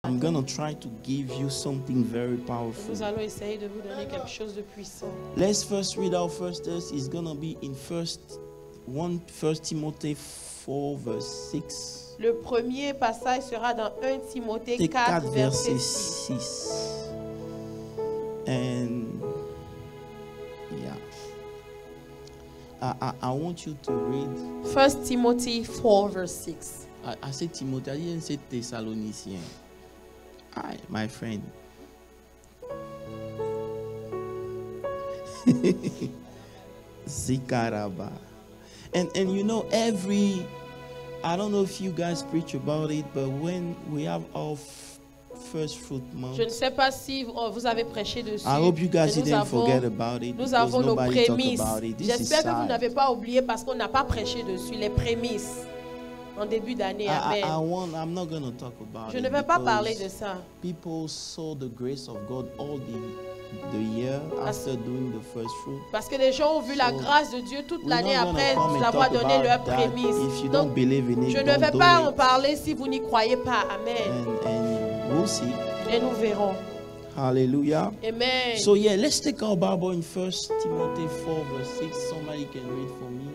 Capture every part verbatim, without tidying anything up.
I'm going to try to give you something very powerful. Nous allons essayer de vous donner quelque chose de puissant. Let's first read our first verse. It's going to be in first one First Timothy four verse six. Le premier passage sera dans Premier Timothée Take quatre, quatre verset verset six. six. And yeah. I, I, I want you to read. First Timothy four, verse six. I, I said Timothy, I didn't say Thessalonician. Hi, my friend. Zikaraba. And and you know, every, I don't know if you guys preach about it, but when we have our f- first fruit month, Je ne sais pas si vous, vous avez prêché dessus. I hope you guys mais nous didn't avons, forget about it nous because avons nos nobody talk prémices. about it. This is J'espère que vous sad. n'avez pas oublié parce qu'on n'a pas prêché dessus. Les prémices en début d'année. I, I, Amen. I want, I'm not going to talk about Je it ne vais pas because parler de ça. people saw the grace of God all the, the year Parce- after doing the first fruit. Parce que les gens ont vu la So, grâce de Dieu toute We're l'année not après gonna come nous and avoir talk donné about leurs that. prémices. If you Donc, don't believe in it, je ne don't vais do pas it. en parler si vous n'y croyez pas. Amen. And, and we'll see. Et nous verrons. Hallelujah. Amen. So yeah, let's take our Bible in First Timothy four verse six. Somebody can read for me.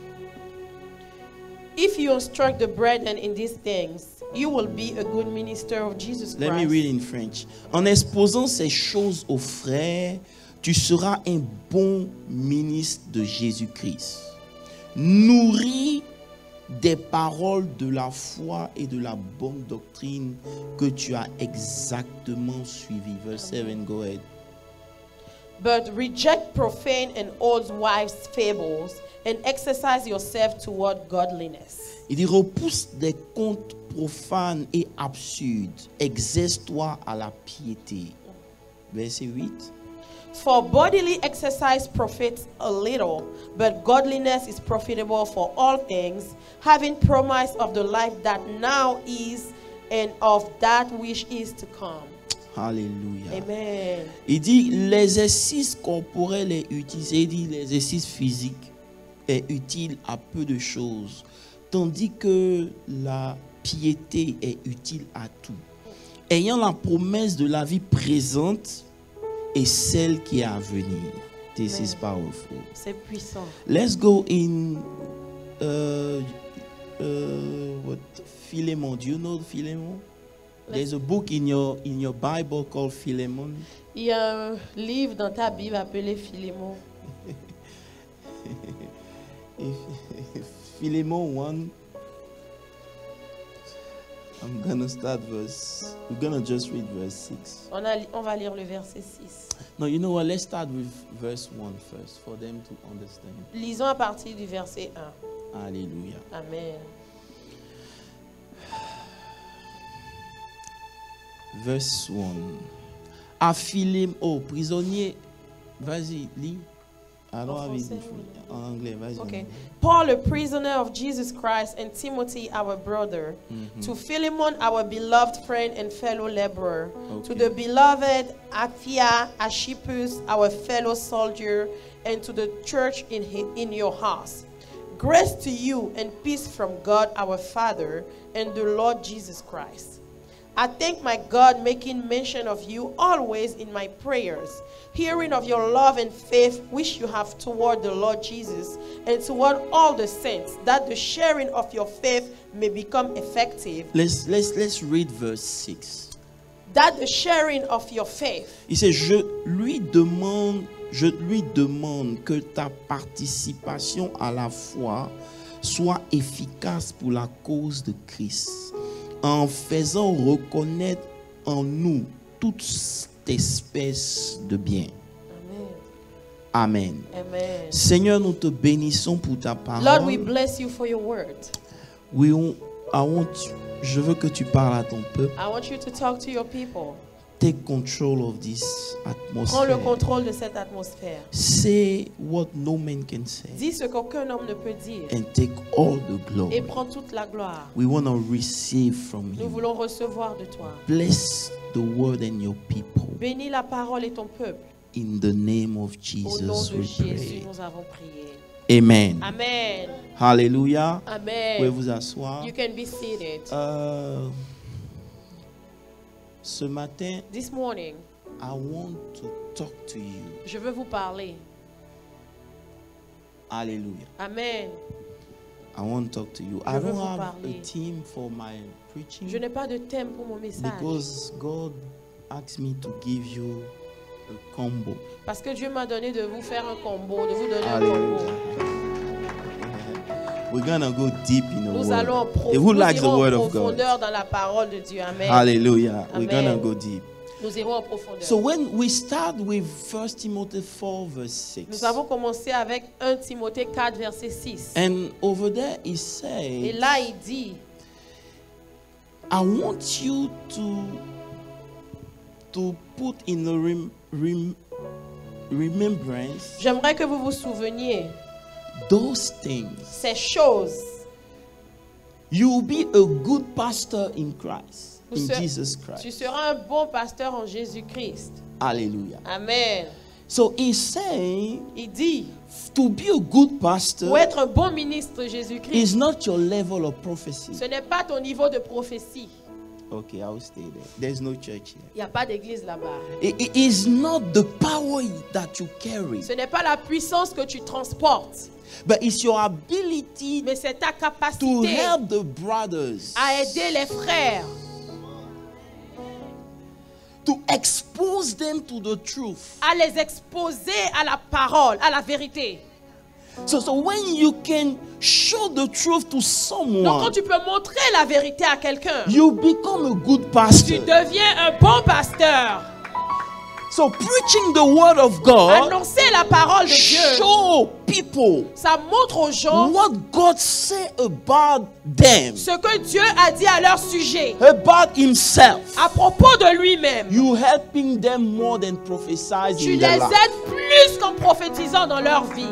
If you instruct the brethren in these things, you will be a good minister of Jesus Christ. Let me read in French. En exposant ces choses aux frères, tu seras un bon ministre de Jésus-Christ, nourri des paroles de la foi et de la bonne doctrine que tu as exactement suivi. Verse seven, go ahead. But reject profane and old wives' fables and exercise yourself toward godliness. Il dit, repousse des contes profanes et absurdes. Exerce-toi à la piété. Verset huit. For bodily exercise profits a little, but godliness is profitable for all things, having promise of the life that now is and of that which is to come. Alléluia. Amen. Il dit l'exercice corporel est utilisé, il dit l'exercice physique est utile à peu de choses, tandis que la piété est utile à tout, ayant la promesse de la vie présente et celle qui est à venir. This Amen. is powerful. C'est puissant. Let's go in uh, uh, what Philemon. Do you know Philemon? There's a book in your in your Bible called Philemon. Il y a un livre dans ta Bible appelé Philémon. Philemon one. I'm gonna start verse. We're gonna just read verse six. On, a, on va lire le verset six. No, you know what? Let's start with verse one first for them to understand. Lisons à partir du verset un. Hallelujah. Amen. Verse one. À Philémon, oh, prisonnier. Vas-y, lis. I don't En have it français, in French. oui. En anglais, vas-y. Okay. Paul, a prisoner of Jesus Christ, and Timothy, our brother, to Philemon, our beloved friend and fellow laborer, to Okay. the beloved Apphia, Archippus, our fellow soldier, and to the church in, hi- in your house. Grace to you and peace from God our Father and the Lord Jesus Christ. I thank my God, making mention of you always in my prayers, hearing of your love and faith which you have toward the Lord Jesus and toward all the saints, that the sharing of your faith may become effective, Let's let's let's read verse six. that the sharing of your faith. Il sait, je lui demande, je lui demande que ta participation à la foi soit efficace pour la cause de Christ, en faisant reconnaître en nous toute espèce de bien. Amen. Amen. Amen. Seigneur, nous te bénissons pour ta Lord, we parole. bless you for your word. Oui, on- I want you- je veux que tu parles à ton peuple. I want you to talk to your people. Take control of this Prends le atmosphere. contrôle de cette atmosphère. Say what no man can say. Dis ce qu'aucun homme ne peut dire And take all the et glory. prends toute la gloire. We want to receive from Nous you. voulons recevoir de toi. Bless the word and your people. Bénis la parole et ton peuple. In the name of Au nom Jesus, de we Jésus, pray. nous avons prié. Amen. Amen. Hallelujah. Vous pouvez Amen. vous asseoir. You can be seated. Euh, Ce matin, This morning, I want to talk to you. je veux vous parler. Hallelujah. Amen. I want to talk to you. Je I veux don't vous have parler. a theme for my preaching Je n'ai pas de thème pour mon message. because God asked me to give you a combo. Parce que Dieu m'a donné de vous faire un combo, de vous donner un combo. Hallelujah. We're gonna go deep in the Nous allons en word. pro- And who nous likes the irons word en of God? profondeur dans la parole de Dieu. Amen. Hallelujah. We're Amen. gonna go deep. Nous irons en profondeur. So when we start with First Timothy four verse six, Nous avons commencé avec un Timothée quatre, verset six. and over there he Et said, là, il dit, I want you to to put in the rem, rem, remembrance j'aimerais que vous vous souveniez those things. ces choses. You will be a good pastor in Christ, Vous in ser- Jesus Tu Christ. seras un bon pasteur en Jésus-Christ. Hallelujah. Amen. So he's saying Il dit, to be a good pastor pour être un bon ministre de Jésus-Christ, is not your level of prophecy. ce n'est pas ton niveau de prophétie. Okay, I'll stay there. There's no church here. Il n'y a pas d'église là-bas. It it is not the power that you carry, Ce n'est pas la puissance que tu transportes, but it's your ability mais c'est ta to capacité help the brothers, à aider les frères, to expose them to the truth. à les exposer à la parole, à la vérité. So, so when you can show the truth to Donc quand someone, tu peux montrer la vérité à quelqu'un, you become a good tu pastor. deviens un bon pasteur. So preaching the word of God Annoncer la parole de Dieu, show people ça montre aux gens what God said about them, ce que Dieu a dit à leur sujet, about himself. à propos de lui-même. You helping them more than prophesizing Tu in les their life. aides plus qu'en prophétisant dans leur vie.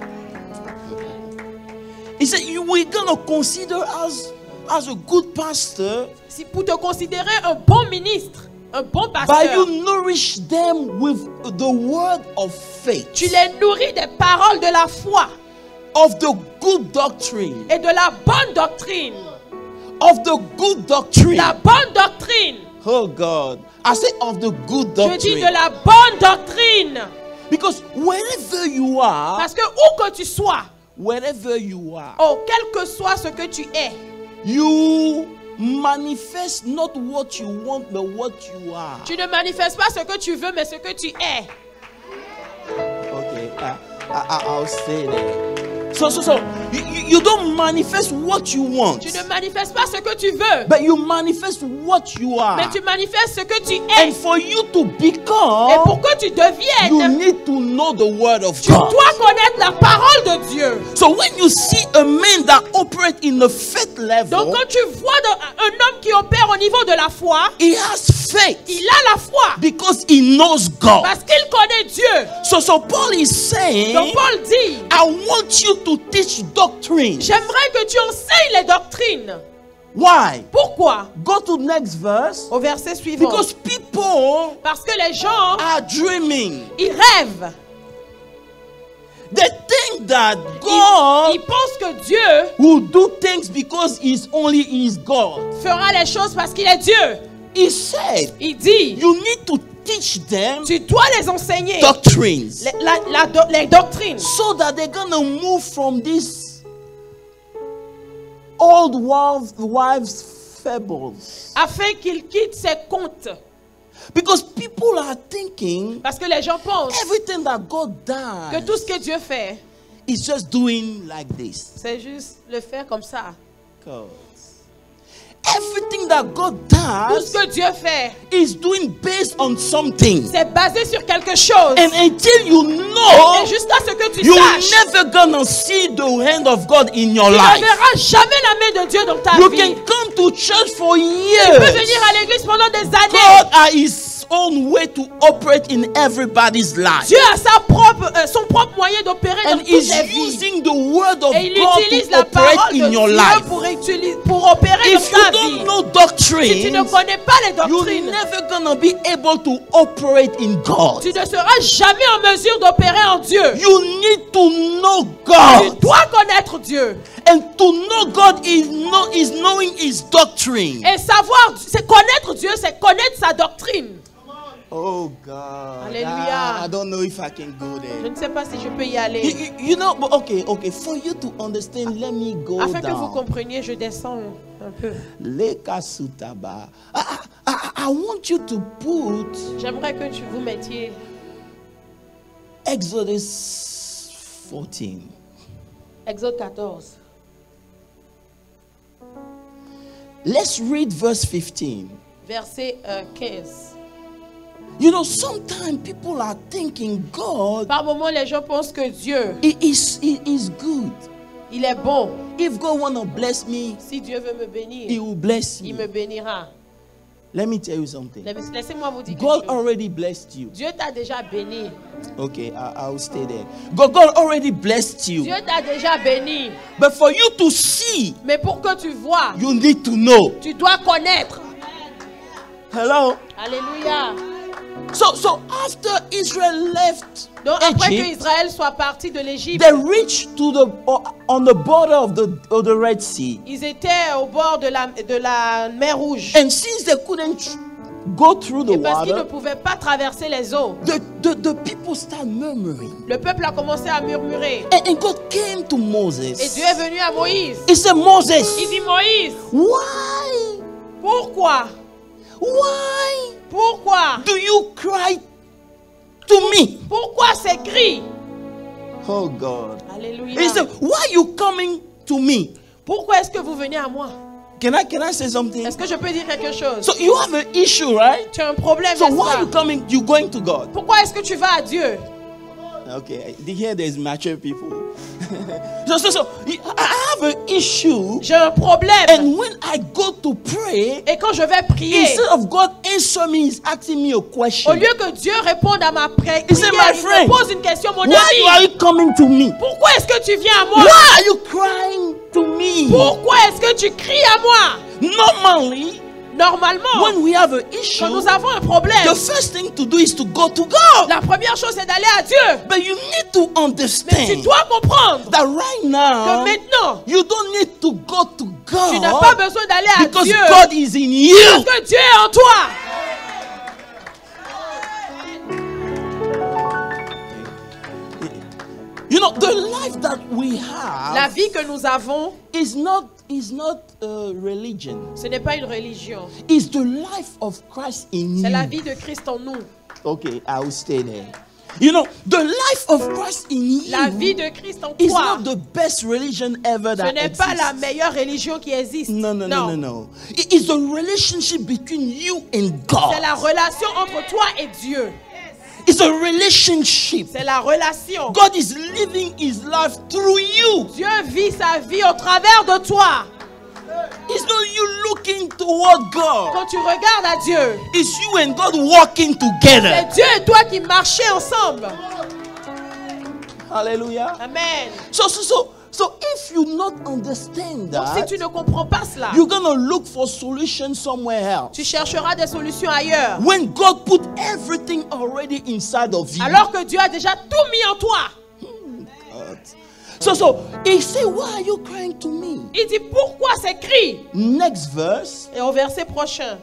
He said, you we're gonna consider as as a good pastor Si pour te considérer un bon ministre, un bon by pasteur, you nourish them with the word of faith, tu les nourris des paroles de la foi of the good doctrine, et de la bonne doctrine. of the good doctrine. La bonne doctrine. Oh God, I say of the good Je dis doctrine, de la bonne doctrine. because wherever you are, Parce que où que tu sois, wherever you are, oh, quel que soit ce que tu es, you manifest not what you want, but what you are. tu ne manifestes pas ce que tu veux, mais ce que tu es. Okay, I, I, I'll say that. So, so, so, you, you you don't manifest what you want, Tu ne manifestes pas ce que tu veux, but you manifest what you are. mais tu manifestes ce que tu And es. for you to Et become, pour que tu you deviennes, need to know the word of tu God. dois connaître la parole de Dieu. So when you see a man that operate in the faith Donc level, quand tu vois de- un homme qui opère au niveau de la foi, he has faith il a la foi because he knows God. parce qu'il connaît Dieu. So, so Paul is saying, Donc Paul dit, I want you to teach doctrine. j'aimerais que tu enseignes les doctrines. Why? Pourquoi? Go to next verse. Au verset suivant. Because people Parce que les gens, are dreaming. ils rêvent. They think that Ils, God ils pensent que Dieu will do things because He's only His God. fera les choses parce qu'il est Dieu. He said, Il dit, you need to teach them tu dois les enseigner doctrines les, la- la do- les doctrines so that they're gonna move from this old wives, wives fables. afin qu'ils quittent ces contes. Because people are thinking Parce que les gens pensent everything that God que does tout ce que Dieu fait, is just doing like this. c'est juste le faire comme ça. God. Everything that God Tout ce does que Dieu fait, is doing based on something. c'est basé sur quelque chose. And until you Et know, jusqu'à ce que tu you're saches, never gonna see the hand of God in your tu ne life. verras jamais la main de Dieu dans ta You vie. can come to church for Tu peux years. venir à l'église pendant des années. God are- is own way to operate in everybody's life. Dieu a sa propre, euh, son propre moyen d'opérer dans And toutes he's les vies. using the word of Et il God utilise to la operate parole de in your Dieu life. pour, utiliser, pour opérer If dans you ta don't vie. know Si tu ne doctrine, connais pas les you're doctrines, never gonna be able to operate in God. tu ne seras jamais en mesure d'opérer en Dieu. You need to know Tu God. dois connaître Dieu. And to know God is, know, is knowing His doctrine. Et savoir, c'est connaître Dieu, c'est connaître sa doctrine. Oh God. Alléluia. I, I don't know if I can go Je there. ne sais pas si je peux y You, aller. you- you know, but okay, okay. For you to understand, let me go Afin que vous down. compreniez, je descends un peu. Leka Sutaba. I, I, I want you to put J'aimerais que tu vous mettiez Exodus fourteen. Exode quatorze. Let's read verse fifteen. Verset euh, quinze. You know, sometimes people are thinking God Par moments, les gens pensent que Dieu, he is, he is good. il est bon. If God wanna bless me, Si Dieu veut me He bénir, will bless il me. me bénira. Let me tell you something. Laissez-moi vous dire quelque God chose. already blessed you. Dieu t'a déjà béni. Okay, I, I'll stay there. God, God already blessed you. Dieu t'a déjà béni. But for you to see, Mais pour que tu vois, you need to know. tu dois connaître. Hello? Alléluia. So, so after Israel left Donc après que Egypt, Israël soit parti de l'Égypte, they reached to the on the border of the of the Red Sea. ils étaient au bord de la, de la mer Rouge. And since they couldn't go through the Et parce qu'ils ne water, pouvaient pas traverser les eaux, the, the, the people start murmuring. le peuple a commencé à murmurer. And, and God came to Et Moses. Dieu est venu à Moïse. He said, Il Moses, dit, Moïse, why? pourquoi? Why Pourquoi? do you cry to me? Pourquoi ces cris? Oh God. Alléluia. He said, why are you coming to me? Pourquoi est-ce que vous venez à moi? Can I can I say something? Est-ce que je peux dire quelque chose? So you have an issue, right? Tu as un problème, So n'est-ce why are you pas? coming? You going to God? Pourquoi est-ce que tu vas à Dieu? Okay, here there's mature people. so so so I have an issue, J'ai un problème. and when I go to pray, Et quand je vais prier, instead of God answer me, He's asking me a au question. lieu que Dieu réponde à ma prière, He said, my il friend, me pose une question, mon Why are ami. you coming to me? Pourquoi est-ce que tu viens à moi? Why are you crying to me? Pourquoi est-ce que tu cries à moi? Normally, Normalement, when we have an quand issue, nous avons un problème, the first thing to do is to go to God. la première chose c'est d'aller à Dieu. But you need to Mais tu understand dois comprendre that right que now, maintenant, you don't need to go to tu n'as pas God besoin d'aller à because Dieu. God is in you. Parce que Dieu est en toi. You know, the life that we have La vie que nous avons, is not is not a religion. ce n'est pas une religion. It's the life of Christ in C'est la you. vie de Christ en nous. Okay, I will stay there. You know, the life of Christ in La vie you de Christ en is toi. not the best religion ever Ce that n'est pas la exists. meilleure religion qui existe. No, no, no, no, no. It is the relationship between you and God. C'est la relation entre toi et Dieu. It's a relationship. C'est la relation. God is living His life through you. Dieu vit sa vie au travers de toi. It's not you looking toward God. Quand tu regardes à Dieu, It's you and God walking together. c'est Dieu et toi qui marchez ensemble. Hallelujah. Amen. So, so, so, so if you not understand Donc si that, tu ne comprends pas cela, you're gonna look for solutions somewhere else. tu chercheras des solutions ailleurs. When God put everything already inside of you. Alors que Dieu a déjà tout mis en toi. God. So, so He said, "Why are you crying to me?" Il dit pourquoi ces cris? Next verse. Et au verset prochain.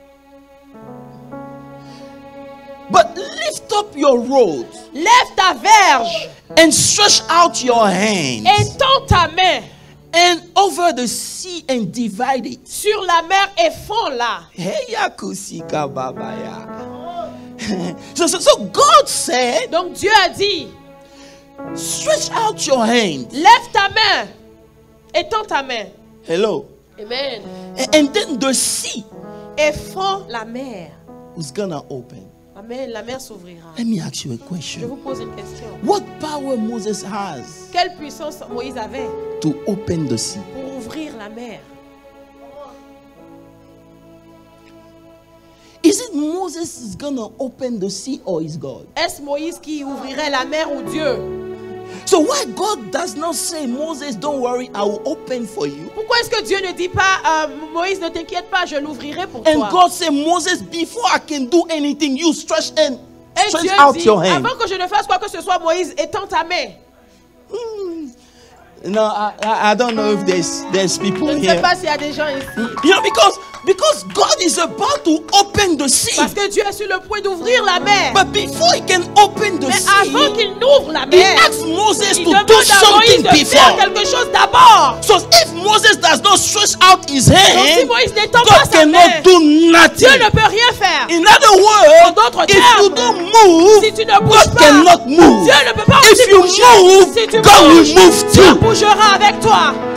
But lift up your rod Lève ta verge and stretch out your hands et tends ta main and over the sea and divide it. sur la mer et fends-la. Hey, yakusika babaya. So, so, so God said, Donc Dieu a dit, stretch out your hands. lève ta main et tends ta main. Hello. Amen. And, and then the sea Et fends la mer. was gonna open. Amen. La mer s'ouvrira. Let me ask you a Je question. vous pose une question. What power Moses has Quelle puissance Moïse avait to open the sea? pour ouvrir la mer? He Is it Moses is going to open the sea or is God? Est-ce Moïse qui ouvrirait la mer ou Dieu? So why God does not say, Moses, don't worry, I will open for you? Pourquoi est-ce que Dieu ne dit pas, euh, Moïse, ne t'inquiète pas, je l'ouvrirai pour And toi? God said, Moses, before I can do anything, you stretch and Et stretch Dieu out dit, your hand. avant que je ne fasse quoi que ce soit, Moïse, étends ta main. Hmm. No, I, I I don't know if there's there's people Je ne sais here. pas s'il y a des gens ici. You know, because because God is about to open the sea. Parce que Dieu est sur le point d'ouvrir la mer. But before he can open the Mais sea, avant qu'il n'ouvre la he mer, asked Moses il to demande do à Moïse something de faire before. quelque chose d'abord. So if Moses does not stretch out his Donc si hand, Moïse n'étend pas God sa main, cannot do Dieu nothing. ne peut rien faire. In other En words, d'autres if you termes, don't move, si tu ne bouges God pas, cannot move. Dieu ne peut pas If aussi you bouger. move, Si tu God bouges, will move Dieu too. bougera avec toi.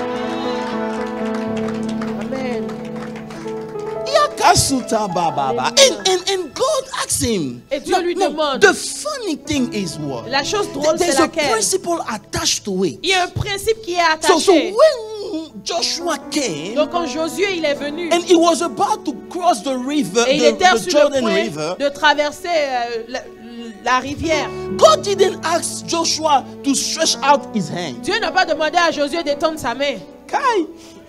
Amen. Yakasuta bababa. And, and, and God asks him. Et Dieu lui demande. The funny thing is what? La chose drôle, c'est There's a laquelle? principle attached to it. Il y a un principe qui est So, so attaché. when Joshua came Donc quand Josué il est venu and he was about to cross the river, et il the, était the sur le Jordan point River, de traverser euh, la, la rivière, God didn't ask Joshua to stretch out his hand. Dieu n'a pas demandé à Josué d'étendre sa main. Kai.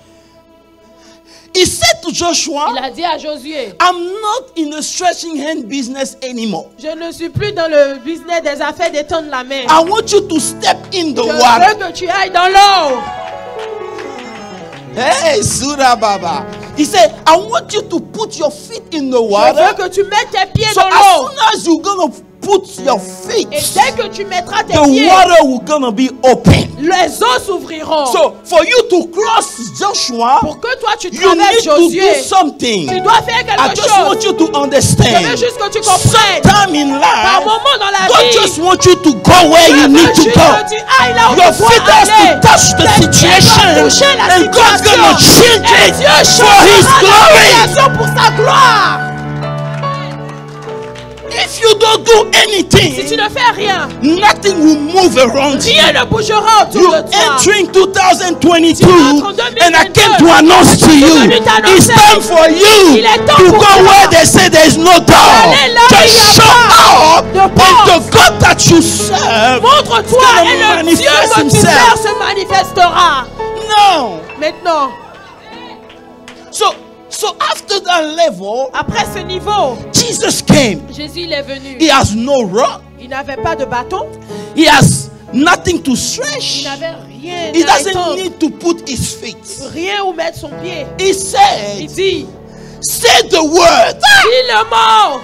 He said to Joshua, Il a dit à Josué, I'm not in the stretching hand business anymore. je ne suis plus dans le business des affaires d'étendre la main. I want you to step in the Je water. veux que tu ailles dans l'eau. Hey, Surah Baba. He said, I want you to put your feet in the Je veux water. que tu mettes tes pieds So dans as l'eau. soon as you're going to put your feet, Et dès que tu mettras tes the pieds, water will going to be open. les eaux s'ouvriront. So for you to cross Joshua, Pour que toi tu you traverses need to Josué, do something. tu dois faire I quelque just chose. want you to Je understand. veux juste que tu comprennes. Sometime in Par life, moment dans la God vie, just wants you to go where Dieu you veut need to juste go. que tu ailles là où Your tu dois feet has aller. to touch the Tes pieds doivent situation, toucher la and God's gonna situation. change Et it Dieu for His changera la glory. situation pour sa gloire. If you don't do Si tu anything, ne fais rien, nothing will move around you. rien ne bougera autour You're de toi. entering two thousand twenty-two, Tu entres en deux mille and I vingt-deux. came to announce to you, venu t'annoncer. it's time for you Il est temps to pour go toi where they say there's no door. d'aller là où il y a Just show pas up, de and porte. the God that you serve Montre-toi gonna et le Dieu manifest que tu himself. sers se manifestera. No. Maintenant, So, so after that level, après ce niveau, Jesus came. Jésus il est venu. He has no rock. Il n'avait pas de bâton. He has nothing to Il stretch. n'avait rien He à doesn't étendre. need to put his feet. Rien où mettre son pied. He Il said, dit, say the word. dis le mot.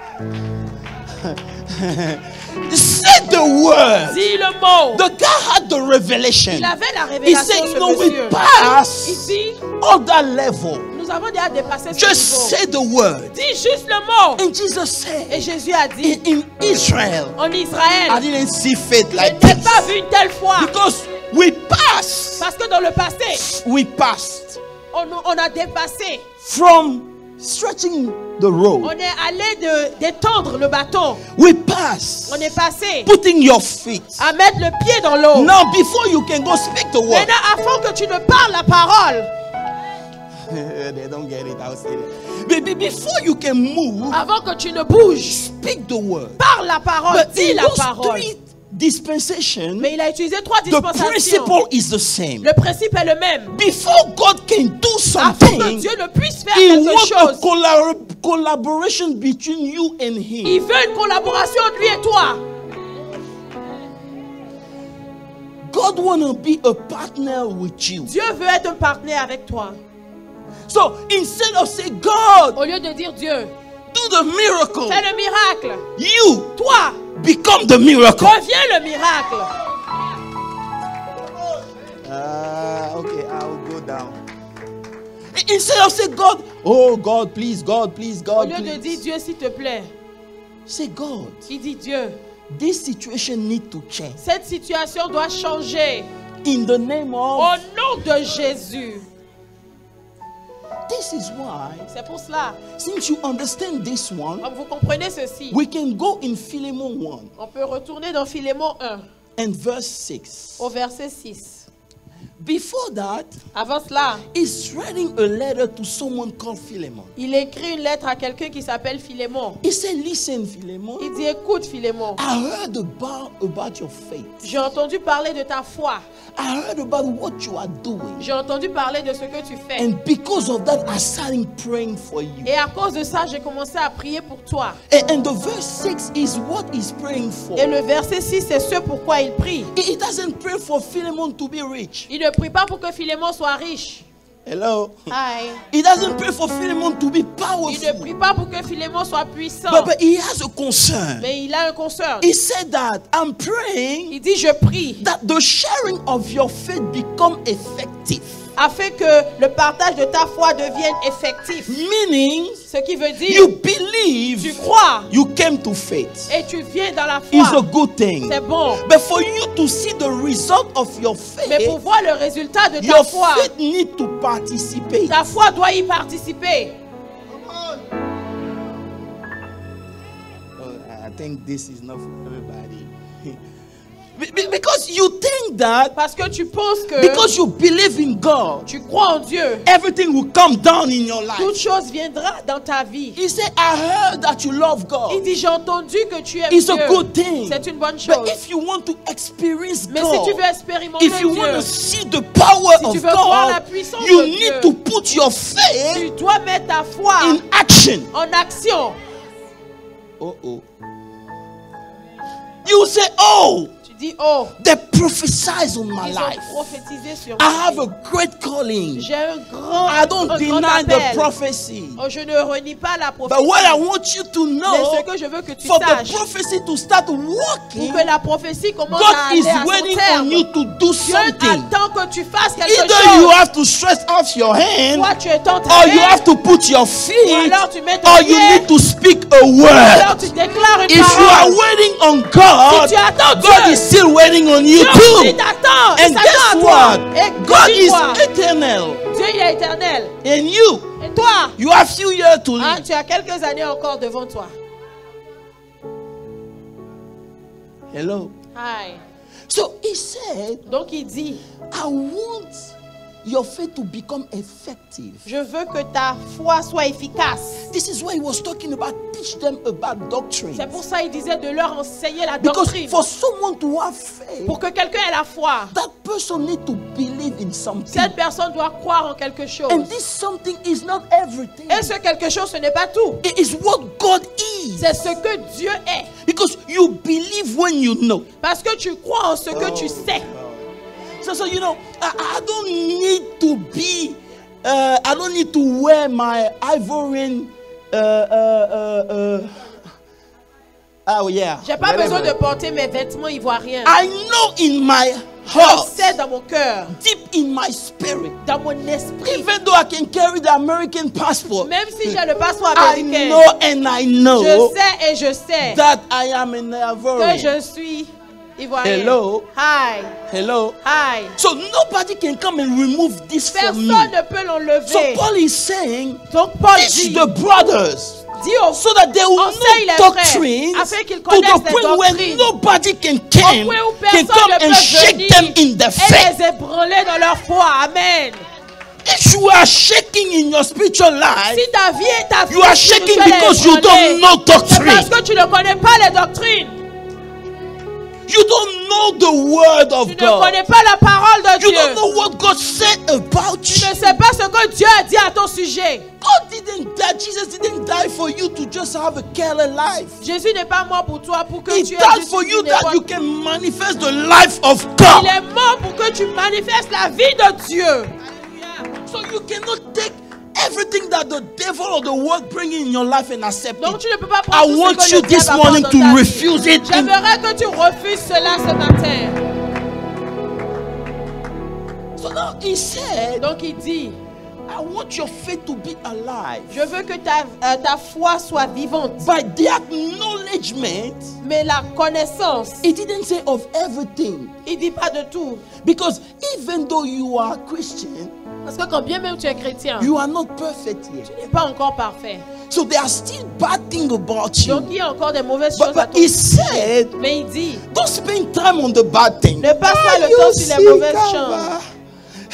Say the word. Dis le mot. The guy had the revelation. Il avait la He révélation, said, ce you know, we monsieur. Il pass dit, all that level. nous avons déjà dépassé ce Just niveau. say the word. Dis juste le mot. And Jesus Et said, Jésus a dit, in, in Israel, en I Israël, didn't see faith je like n'ai pas this. vu une telle foi. Because we passed. Parce que dans le passé, We passed on, on a dépassé. from stretching the road. On est allé de- d'étendre le bâton. We passed On est passé putting your feet. à mettre le pied dans l'eau. Now, before you can go speak the word, Maintenant, afin que tu ne parles la parole, they don't get it. I'll say it. Be- be- Before you can move, avant que tu ne bouges, speak the word. parle la parole, But dis in la those parole. three dispensations, Mais il a utilisé trois the dispensations. principle is the same. Le principe est le même. Before God can do Afin que something, Dieu ne puisse faire He quelque wants a chose, collab- collaboration between you and Him. il veut une collaboration entre lui et toi. God want to be a partner with you. Dieu veut être un partenaire avec toi. So instead of saying, God, Au lieu de dire Dieu, do the miracle, fais le miracle, you toi, become the miracle. deviens le miracle. Uh, okay, I'll go down. Instead of saying, God, oh God, please, God, please, Au God, lieu de dire please. Dieu, s'il te plaît, Say, God, il dit Dieu, this situation need to change. cette situation doit changer. In the name Au of, nom de Jésus. this is why, C'est pour cela, since you understand this one, comme vous comprenez ceci, we can go in Philemon one on peut retourner dans Philémon un, and verse six. au verset six. Before that, Avant cela, he's writing a letter to someone called Philemon. il écrit une lettre à quelqu'un qui s'appelle Philémon. He said, listen, Philemon, Il dit, écoute Philémon, I heard about, about your faith. j'ai entendu parler de ta foi. I heard about what you are doing. J'ai entendu parler de ce que tu fais. And because of that, I started praying for you. Et à cause de ça, j'ai commencé à prier pour toi. And, and the verse six is what he's praying for. Et le verset six, c'est ce pourquoi il prie. He, he doesn't pray for Philemon to be rich. Il ne prie pas pour que Philémon soit riche. Hello. Hi. He doesn't pray for Philemon to be Il ne powerful. prie pas pour que Philémon soit puissant. But, but he has a concern. Mais il a un concern. He said that I'm praying Il dit, je prie that the sharing of your faith become effective. afin que le partage de ta foi devienne effectif. Meaning, Ce qui veut dire, you tu believe crois you came to faith. et tu viens dans la It's a foi. good thing. C'est bon. But for you to see the result of your Mais pour faith, voir le résultat de ta your foi, faith need to participate. ta foi doit y participer. Oh, I think this is not for everybody. Be- be- Because you think that Parce que tu penses que because you believe in God, tu crois en Dieu, everything will come down in your toute life. chose viendra dans ta vie. He said, I heard that you love God. Il dit, j'ai entendu que tu aimes It's a Dieu. good thing. C'est une bonne But chose. if you want to experience Mais si tu veux God, expérimenter if you want Dieu, to see the power Si of tu veux voir la God, puissance you de need Dieu, to put your tu faith dois mettre ta foi in action. en action. Oh oh. You say, oh, Tu dis, oh, they prophesize on my ils life. ont prophétisé sur I have moi. a great calling. J'ai un grand, I don't un grand deny the appel. prophecy. Oh, je ne renie pas la But prophétie. what I want you to Mais know, ce que je veux que tu for the saches, prophecy to start pour working, que la prophétie commence God à is aller à son waiting terme, on you to do Dieu something. attend que tu fasses quelque Either you chose. have to stretch out your hand, Soit tu étends ta or you main, have to put your ou feet, alors tu mets ton or you pied, need to speak a ou word. alors tu déclares une If you are parole. waiting on God, Si tu attends God Dieu, is still waiting on you Dieu aussi too. t'attend. Il And s'attend guess à toi. what? Et God is dis-toi, eternal. Dieu il est éternel. And you, Et toi, you have few years to hein, live. tu as quelques années encore devant toi. Hello. Hi. So he said, Donc il dit, I want your faith to become effective. je veux que ta foi soit efficace. This is why he was talking about teach them about doctrine. C'est pour ça qu'il disait de leur enseigner la Because doctrine. for someone to have faith, Pour que quelqu'un ait la foi, that person need to believe in something. cette personne doit croire en quelque chose. And this something is not everything. Et ce quelque chose, ce n'est pas tout. It is what God is. C'est ce que Dieu est. Because you believe when you know. Parce que tu crois en ce que tu sais. So, so you know, I, I don't need to be, uh, I don't need to wear my Ivorian, uh, uh, uh, uh, oh yeah. J'ai pas whatever. besoin de porter mes vêtements ivoiriens. I know in my Je heart, sais dans mon cœur, deep in my spirit, dans mon esprit, even though I can carry the American passport, même si j'ai le passeport I américain, know and I know je sais et je sais that I am an que Ivorian. je suis ivoirien. Hello. Hi. Hello. Hi. So nobody can come and remove this from me. Personne ne peut l'enlever. So Paul is saying, Donc Paul teach dit, the brothers dis aux so that they will enseigne les know frères, doctrines afin qu'ils to connaissent the les point where doctrines, nobody can au come, point où can personne come ne and peut shake venir them in the et faith. les ébranler dans leur foi. Amen. If you are shaking in your spiritual life, Si ta vie est ta vie you are shaking spirituelle est because you ébranlée, don't know c'est parce doctrine. que tu ne connais pas les doctrines. You don't know the word Tu of ne God. connais pas la parole de You Dieu. don't know what God said about Tu you. ne sais pas ce que Dieu a dit à ton sujet. God didn't die. Jesus didn't die for you to just have a careless life. Jésus n'est pas mort pour toi pour que He tu aies died juste for une you that époque. you can manifest the life of Il God. est mort pour que tu manifestes la vie de Dieu. So you cannot take everything that the devil or the world bring in your life and accept Donc it. tu ne peux pas I prendre tout want ce que you le this diable morning apporte to dans ta vie. refuse it. and- J'aimerais que tu refuses cela ce matin. So now he said, Donc il dit, I want your faith to be alive. je veux que ta, euh, ta foi soit vivante. By the acknowledgement, Mais la connaissance, he didn't say of everything. il dit pas de tout. Because even though you are Christian, Parce que quand bien même tu es chrétien, you are not perfect yet. tu n'es pas encore parfait. So there are still bad things about Donc you. il y a encore des mauvaises But, choses à but ton he sujet. said, Mais il dit, don't spend time on the bad things. ne passe pas Ah, le you temps sur see, les mauvaises Kava. choses.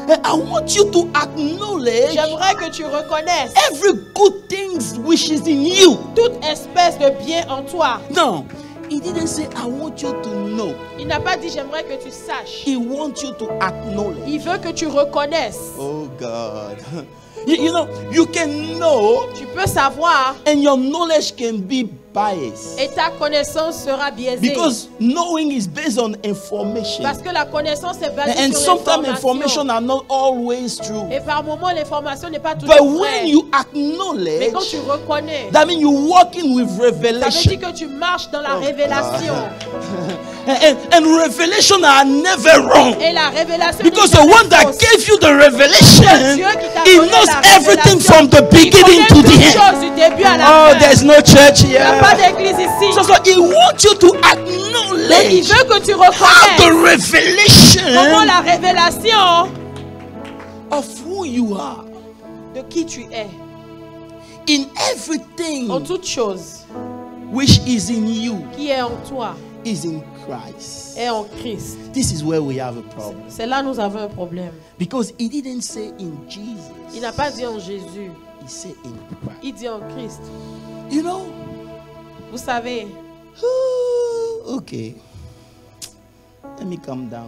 I want you to acknowledge J'aimerais que tu reconnaisses every good thing which is in you. toute espèce de bien en toi. No, he didn't say, I want you to know. Il n'a pas dit j'aimerais que tu saches. He wants you to acknowledge. Il veut que tu reconnaisses. Oh God. You, you know, you can know Tu peux savoir and your knowledge can be biased. et ta connaissance sera biaisée. Because knowing is based on information. Parce que la connaissance est basée And sur sometimes l'information. information are not always true. Et par moments, l'information n'est pas But toujours when vraie. you Mais quand acknowledge, tu reconnais, that means you're walking with ça veut revelation. dire que tu marches dans la Oh, révélation. And, and revelation are never wrong. Et la révélation Because n'est the jamais one that fausse. gave you the revelation, Dieu qui t'a he donné knows la everything révélation. from the Il beginning connaît to toutes the end. choses du début à la Oh, fin. there's no church Il n'y a pas here. d'église ici. So, so he wants you to Donc, il acknowledge veut que tu how the reconnaisses comment revelation la révélation of who you are de qui tu es in en everything toute chose which is in you qui est en toi is in Christ. est en Christ. This is where we have a problem. C'est là nous avons un problème. Because he didn't say in Jesus. Il n'a pas dit en Jésus, He said in Christ. il dit en Christ. You know? Vous savez, Ooh, okay. Let me calm down.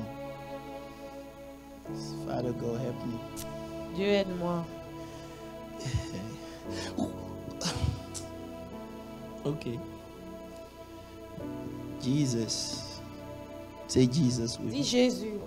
Father, God help me. Dieu aide-moi. Okay. Jesus. Say Jesus with Dis me. Jésus.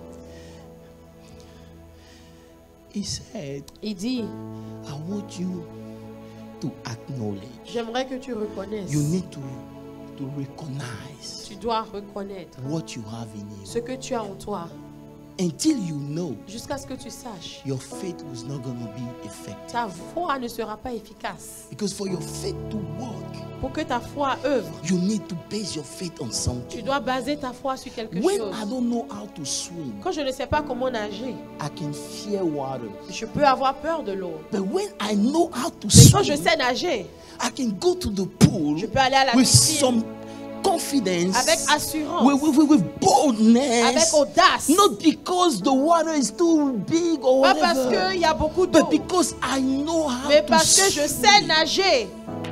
He said, Il dit, I want you to acknowledge. j'aimerais que tu reconnaisses. You need to, to recognize Tu dois reconnaître what you have in you. ce que tu as en toi Until you know, jusqu'à ce que tu saches. your faith was not going to be effective. Ta foi ne sera pas efficace. Because for your faith to work, Pour que ta foi œuvre, you need to base your faith on tu something. dois baser ta foi sur quelque When chose. I don't know how to swim, Quand je ne sais pas comment nager, I can fear water. je peux avoir peur de l'eau. But when I know how to Mais quand je swim, sais nager, I can go to the pool je peux aller à la with piscine some confidence, avec assurance, with, with, with boldness, avec audace. not because the water is too big or Pas parce whatever, qu'il y a beaucoup d'eau, but because I know how mais to parce que je sais swim. nager.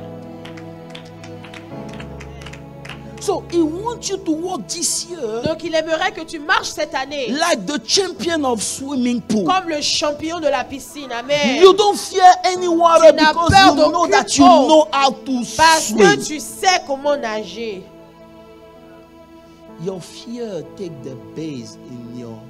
So he wants you to walk this year Donc il aimerait que tu marches cette année like the champion of swimming pool. comme le champion de la piscine. Amen. You don't fear any water Tu n'as because peur you know d'aucune that you eau. know how to Parce swim. que tu sais comment nager. Your fear take the base in your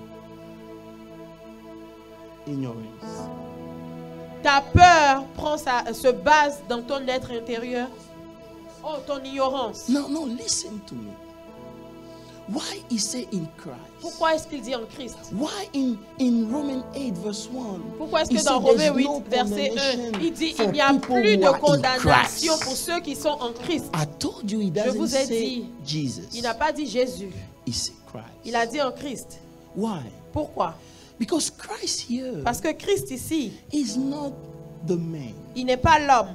ignorance. Ta peur prend sa, se base dans ton être intérieur. Oh, ton ignorance. No, no, listen to me. Why he say in Christ? Pourquoi est-ce qu'il dit en Christ? Why in, in Romans eight verse one? Pourquoi est-ce he que dans said there's Romains huit, no verset un, condemnation il dit for il n'y a people plus who de are in condamnation Christ. pour ceux qui sont en Christ. I told you he Je doesn't vous ai say dit, Jesus. Il n'a pas dit Jésus, He said Christ. il a dit en Christ. Why? Pourquoi? Because Christ here Parce que Christ ici, is not the man. il n'est pas l'homme.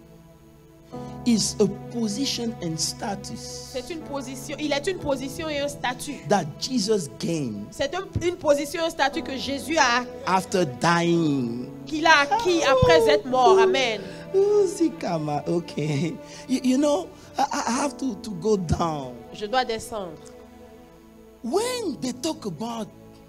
Is a position and status C'est une position, il est une position et un statut. that Jesus gained C'est un- une position et un statut que Jésus a, after dying. qu'il a acquis après être mort. Amen. Oh, Zikama, okay. You, you know, I, I have to, to go down. Je dois descendre. When they talk about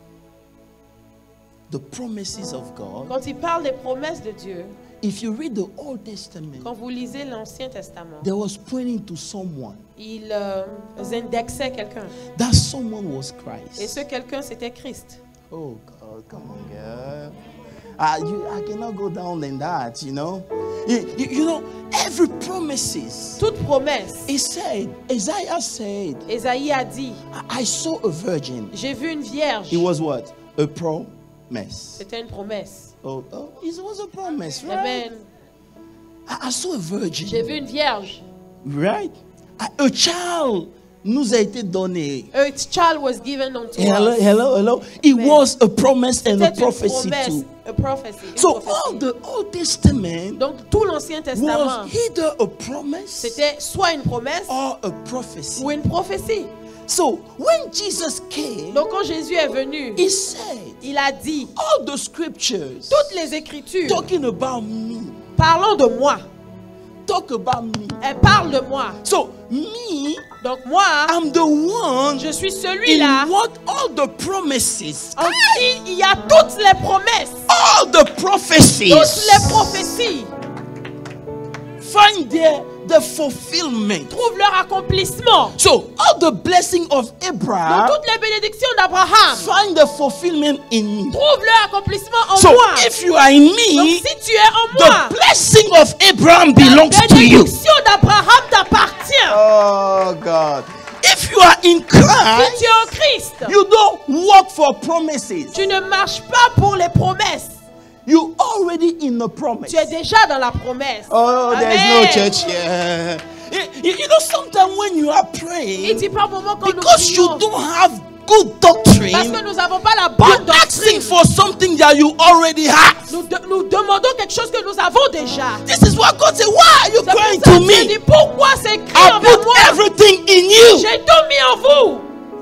the promises of God, Quand il parle des promesses de Dieu, if you read the Old Testament, quand vous lisez l'Ancien Testament, there was pointing to someone. il euh, indexait quelqu'un. That someone was Et Christ. ce quelqu'un, c'était Christ. Oh God, come on, girl. Uh, you, I cannot go down than that, you know. You, you, you know, every promises. Toute promesse. He said, Isaiah said, Ésaïe a dit, I, I saw a virgin. j'ai vu une vierge. It was what? A promise. C'était une promesse. Oh, oh, it was a promise, right? Amen. I, I saw a virgin, J'ai vu une vierge. right? A, a child nous a été donné. A child was given unto Hello, us. hello, hello. It Amen. was a promise and a C'était une prophecy promesse, too. a prophecy, une So all prophétie. the Old Testament Donc tout l'Ancien Testament, was either a promise c'était soit une promesse or a prophecy. ou une prophétie. So when Jesus came, Donc quand Jésus est venu, he said, il a dit, all the scriptures toutes les écritures talking about me, parlant de moi, talk about me. elles parlent de moi. So me, Donc moi, I'm the one je suis in celui-là what all the promises, en qui il y a toutes les promesses, all the prophecies, toutes les prophéties. find their the fulfillment. Trouvent leur accomplissement. So all the blessing of Donc Abraham toutes les bénédictions d'Abraham find the fulfillment in me. trouvent leur accomplissement en So moi. if you are in Donc me, si tu es en moi, the blessing of Abraham la belongs to you. bénédiction d'Abraham t'appartient. Oh God. If you are in Si Christ, tu es en Christ, you don't work for promises. tu ne marches pas pour les promesses. You already in the promise. Tu es déjà dans la promesse. Oh, there's Amen. no church here. You, you- you know, sometimes when you are Il praying, dit par moment quand nous because you prions, don't have good parce doctrine, que nous n'avons pas la bonne you're asking doctrine, for something that you already have. nous, de- nous demandons quelque chose que nous avons déjà. This is what God said. Why are you C'est pour crying ça to que Dieu me? dit, pourquoi c'est écrit I envers put moi? everything in you. J'ai tout mis en vous.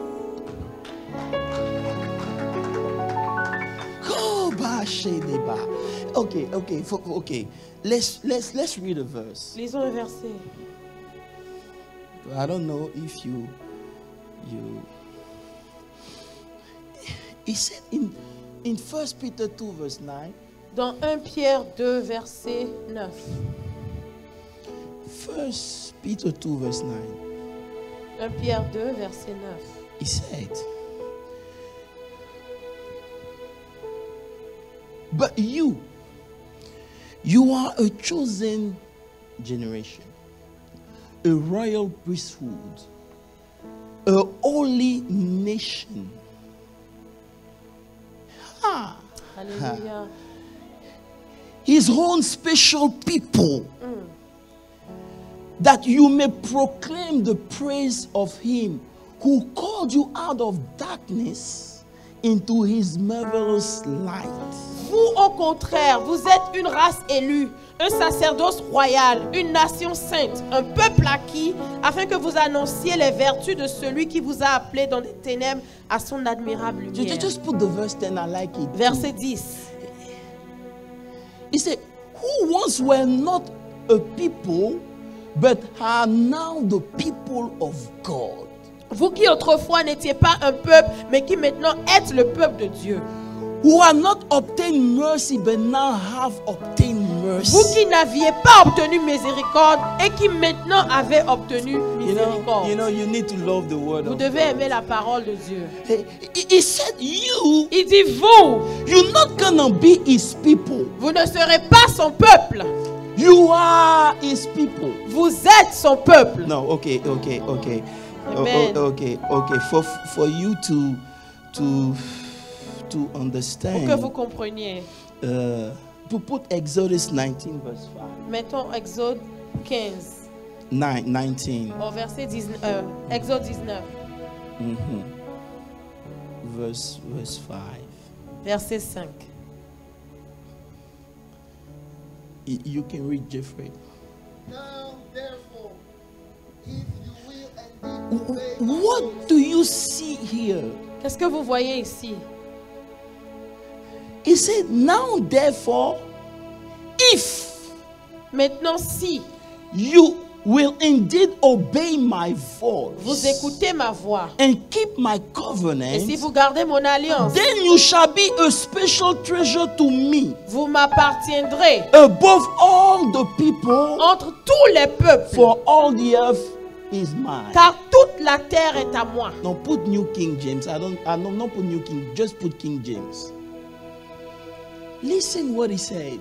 Oh, ba, shede, ba. Okay, okay, fo- okay. Let's let's let's read a verse. Lisons un verset. I don't know if you you. He said in in First Peter two verse nine. Dans Premier Pierre deux, verset neuf. First Peter two verse nine. Premier Pierre deux, verset neuf. He said, "But you, you are a chosen generation, a royal priesthood, a holy nation." Ah, Alléluia. his own special people, that you may proclaim the praise of him who called you out of darkness into his marvelous light. Vous, au contraire, vous êtes une race élue, un sacerdoce royal, une nation sainte, un peuple acquis, afin que vous annonciez les vertus de celui qui vous a appelé dans les ténèbres à son admirable Ju- lumière. ju- Just put the verse ten, I like it. Verset dix. He said, who once were not a people, but are now the people of God. Vous qui autrefois n'étiez pas un peuple, mais qui maintenant êtes le peuple de Dieu. Who have not obtained mercy, but now have obtained mercy. Vous qui n'aviez pas obtenu miséricorde et qui maintenant avez obtenu You know, miséricorde. you know, you need to love the word Vous of devez aimer la parole de Dieu. He, he- he said, you, Il dit, vous, you're not gonna be his people. vous ne serez pas son peuple. You are his people. Vous êtes son peuple. No, okay, okay, okay. O- Amen. o- okay, okay. For for you to to to Pour understand, que vous compreniez. uh, to put Exodus nineteen verse five. Mettons Exode quinze, Nine, nineteen. au verset dix-neuf. euh, Exode dix-neuf, Mhm. Verse verse five. verset cinq. Y- You can read Jeffrey. Now, therefore, if you will indeed W- obey my voice, What do you see here? Qu'est-ce que vous voyez ici? He said, now therefore, if Maintenant, si you will indeed obey my vous voice écoutez ma voix and keep my et covenant, si vous gardez mon alliance, then you shall be a special treasure to me vous m'appartiendrez above all the people, entre tous les peuples, for all the earth is mine. car toute la terre est à moi. Now put New King James. I don't I don't not put New King, just put King James. Listen what he said.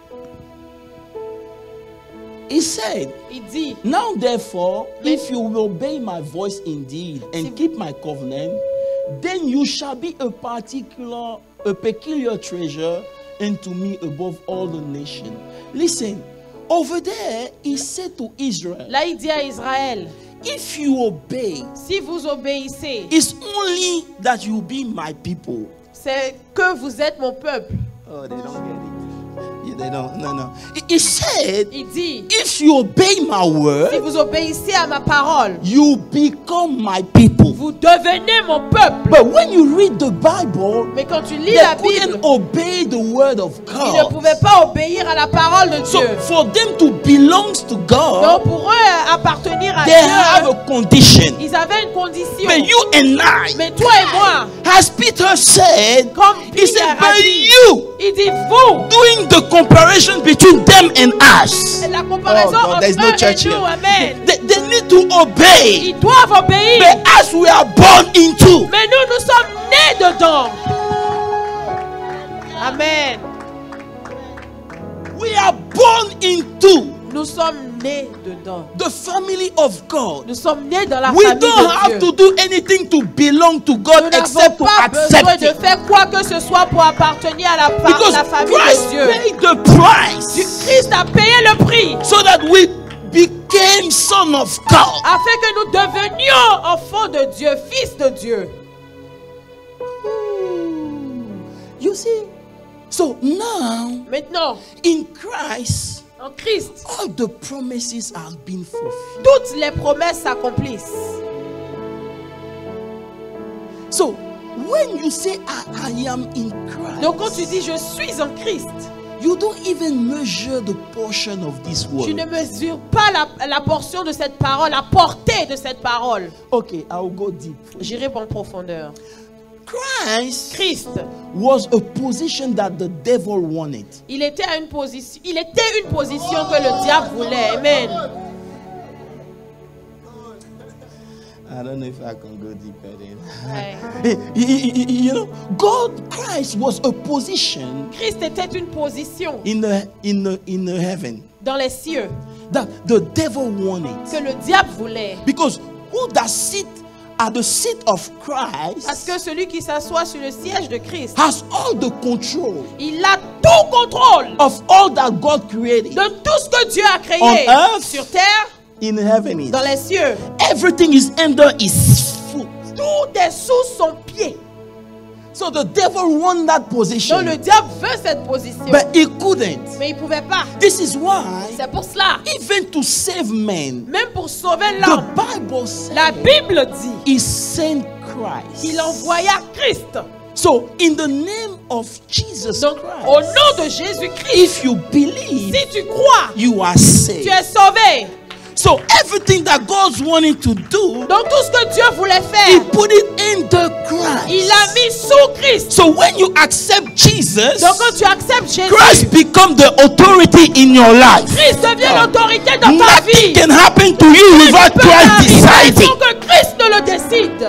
He said, Il dit, now therefore, if you will obey my voice indeed and Si- keep my covenant, then you shall be a particular, a peculiar treasure unto me above all the nation. Listen, over there, he said to Israel, là il dit à Israël, if you obey, si vous obéissez, it's only that you be my people. c'est que vous êtes mon peuple. Oh, they don't get it. You they don't. No, no. He, he said, Il dit, if you obey my si word, vous obéissez à ma parole, you become my people. vous devenez mon peuple. But when you read the Bible, Mais quand tu lis they la Bible, couldn't obey the word of ils ne God. pouvaient pas obéir à la parole de So Dieu. for them to belong to God, Donc pour eux appartenir à they have Dieu, a condition. ils avaient une condition. But you and I, Mais toi et moi, as Peter said, comme he Pierre said, a but dit, you il dit vous. doing the comparison between them and us. La comparaison Oh God, entre there's eux no et church nous, here. amen. They, they need to obey. Ils doivent obéir. But as we are born into, Mais nous, nous sommes nés dedans. Amen. we are born into Nous sommes nés dedans. the family of God. Nous sommes nés dans la We famille don't de have Dieu. to do anything to belong to Nous God n'avons except to pas besoin accept de it. faire quoi que ce soit pour appartenir à la, par- Because la famille Christ de Dieu. paid the price Christ a payé le prix so that we became son of God. afin que nous devenions enfants de Dieu, fils de Dieu. You see? So now, Maintenant, in Christ, en Christ, all the promises have been fulfilled. toutes les promesses s'accomplissent. So, when you say, I, I am in Christ, Donc quand tu dis je suis en Christ, you don't even measure the portion of this tu word. ne mesures pas la, la portion de cette parole, la portée de cette parole. Okay, I'll go deep. J'irai en profondeur. Christ Christ, was a position that the devil wanted. il était à une position, il était une position que le diable voulait. Amen. I don't know if I can go deeper then. Ouais. You- you- you know, God, Christ was a position Christ était une position in the in the in the heaven dans les cieux that the devil wanted. que le diable voulait. Because who that sit at the seat of Parce Christ que celui qui s'assoit sur le siège de Christ, has all the control il a tout contrôle of all that God created de tout ce que Dieu a créé On earth, sur terre, in heaven. dans les cieux. Everything is under his foot. Tout est sous son pied. So the devil won that Donc position, le diable veut cette position, but he couldn't. mais il ne pouvait pas. This is why, C'est pour cela, even to save men, même pour sauver the l'homme, Bible says la Bible dit he sent Christ. qu'il envoya Christ. So, in the name of Jesus Donc, Christ, au nom de Jésus-Christ, if you believe, si tu crois, you are tu saved. es sauvé. So, everything that God's wanting to do, Donc tout ce que Dieu voulait He faire, put it in the Christ. il l'a mis sous Christ. So, when you accept Jesus, Donc quand tu acceptes Jésus, Christ becomes the authority in your life. Christ devient l'autorité dans ta Nothing vie. can happen to you without Peut Christ arriver deciding. sans que Christ ne le décide.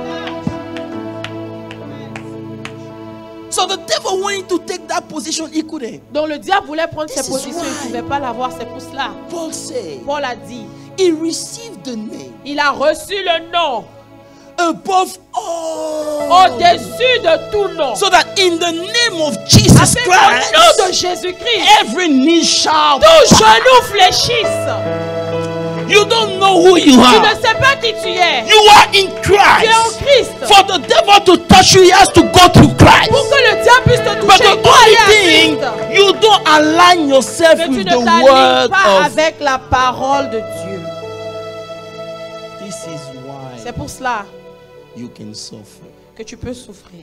So, the devil wanting to take that position, he couldn't. Donc le diable voulait prendre This ses is positions, il ne why. pouvait pas l'avoir, c'est pour cela. Paul said, Paul a dit, he received the name il a reçu le nom above all. au-dessus de tout nom. So that in the name of Jesus Afin qu'au nom de Christ, Jésus-Christ, every knee shall tout bow. genou fléchisse. You don't know who you Tu are. ne sais pas qui tu es. You are in Tu es en Christ. Christ. For the devil to touch you, he has to go through Christ. Pour que le diable puisse te But toucher, the il doit aller à only thing, Christ. you don't align yourself Que tu with ne the t'alignes word pas of. avec la parole de Dieu. This is C'est why pour cela you can suffer. que tu peux souffrir.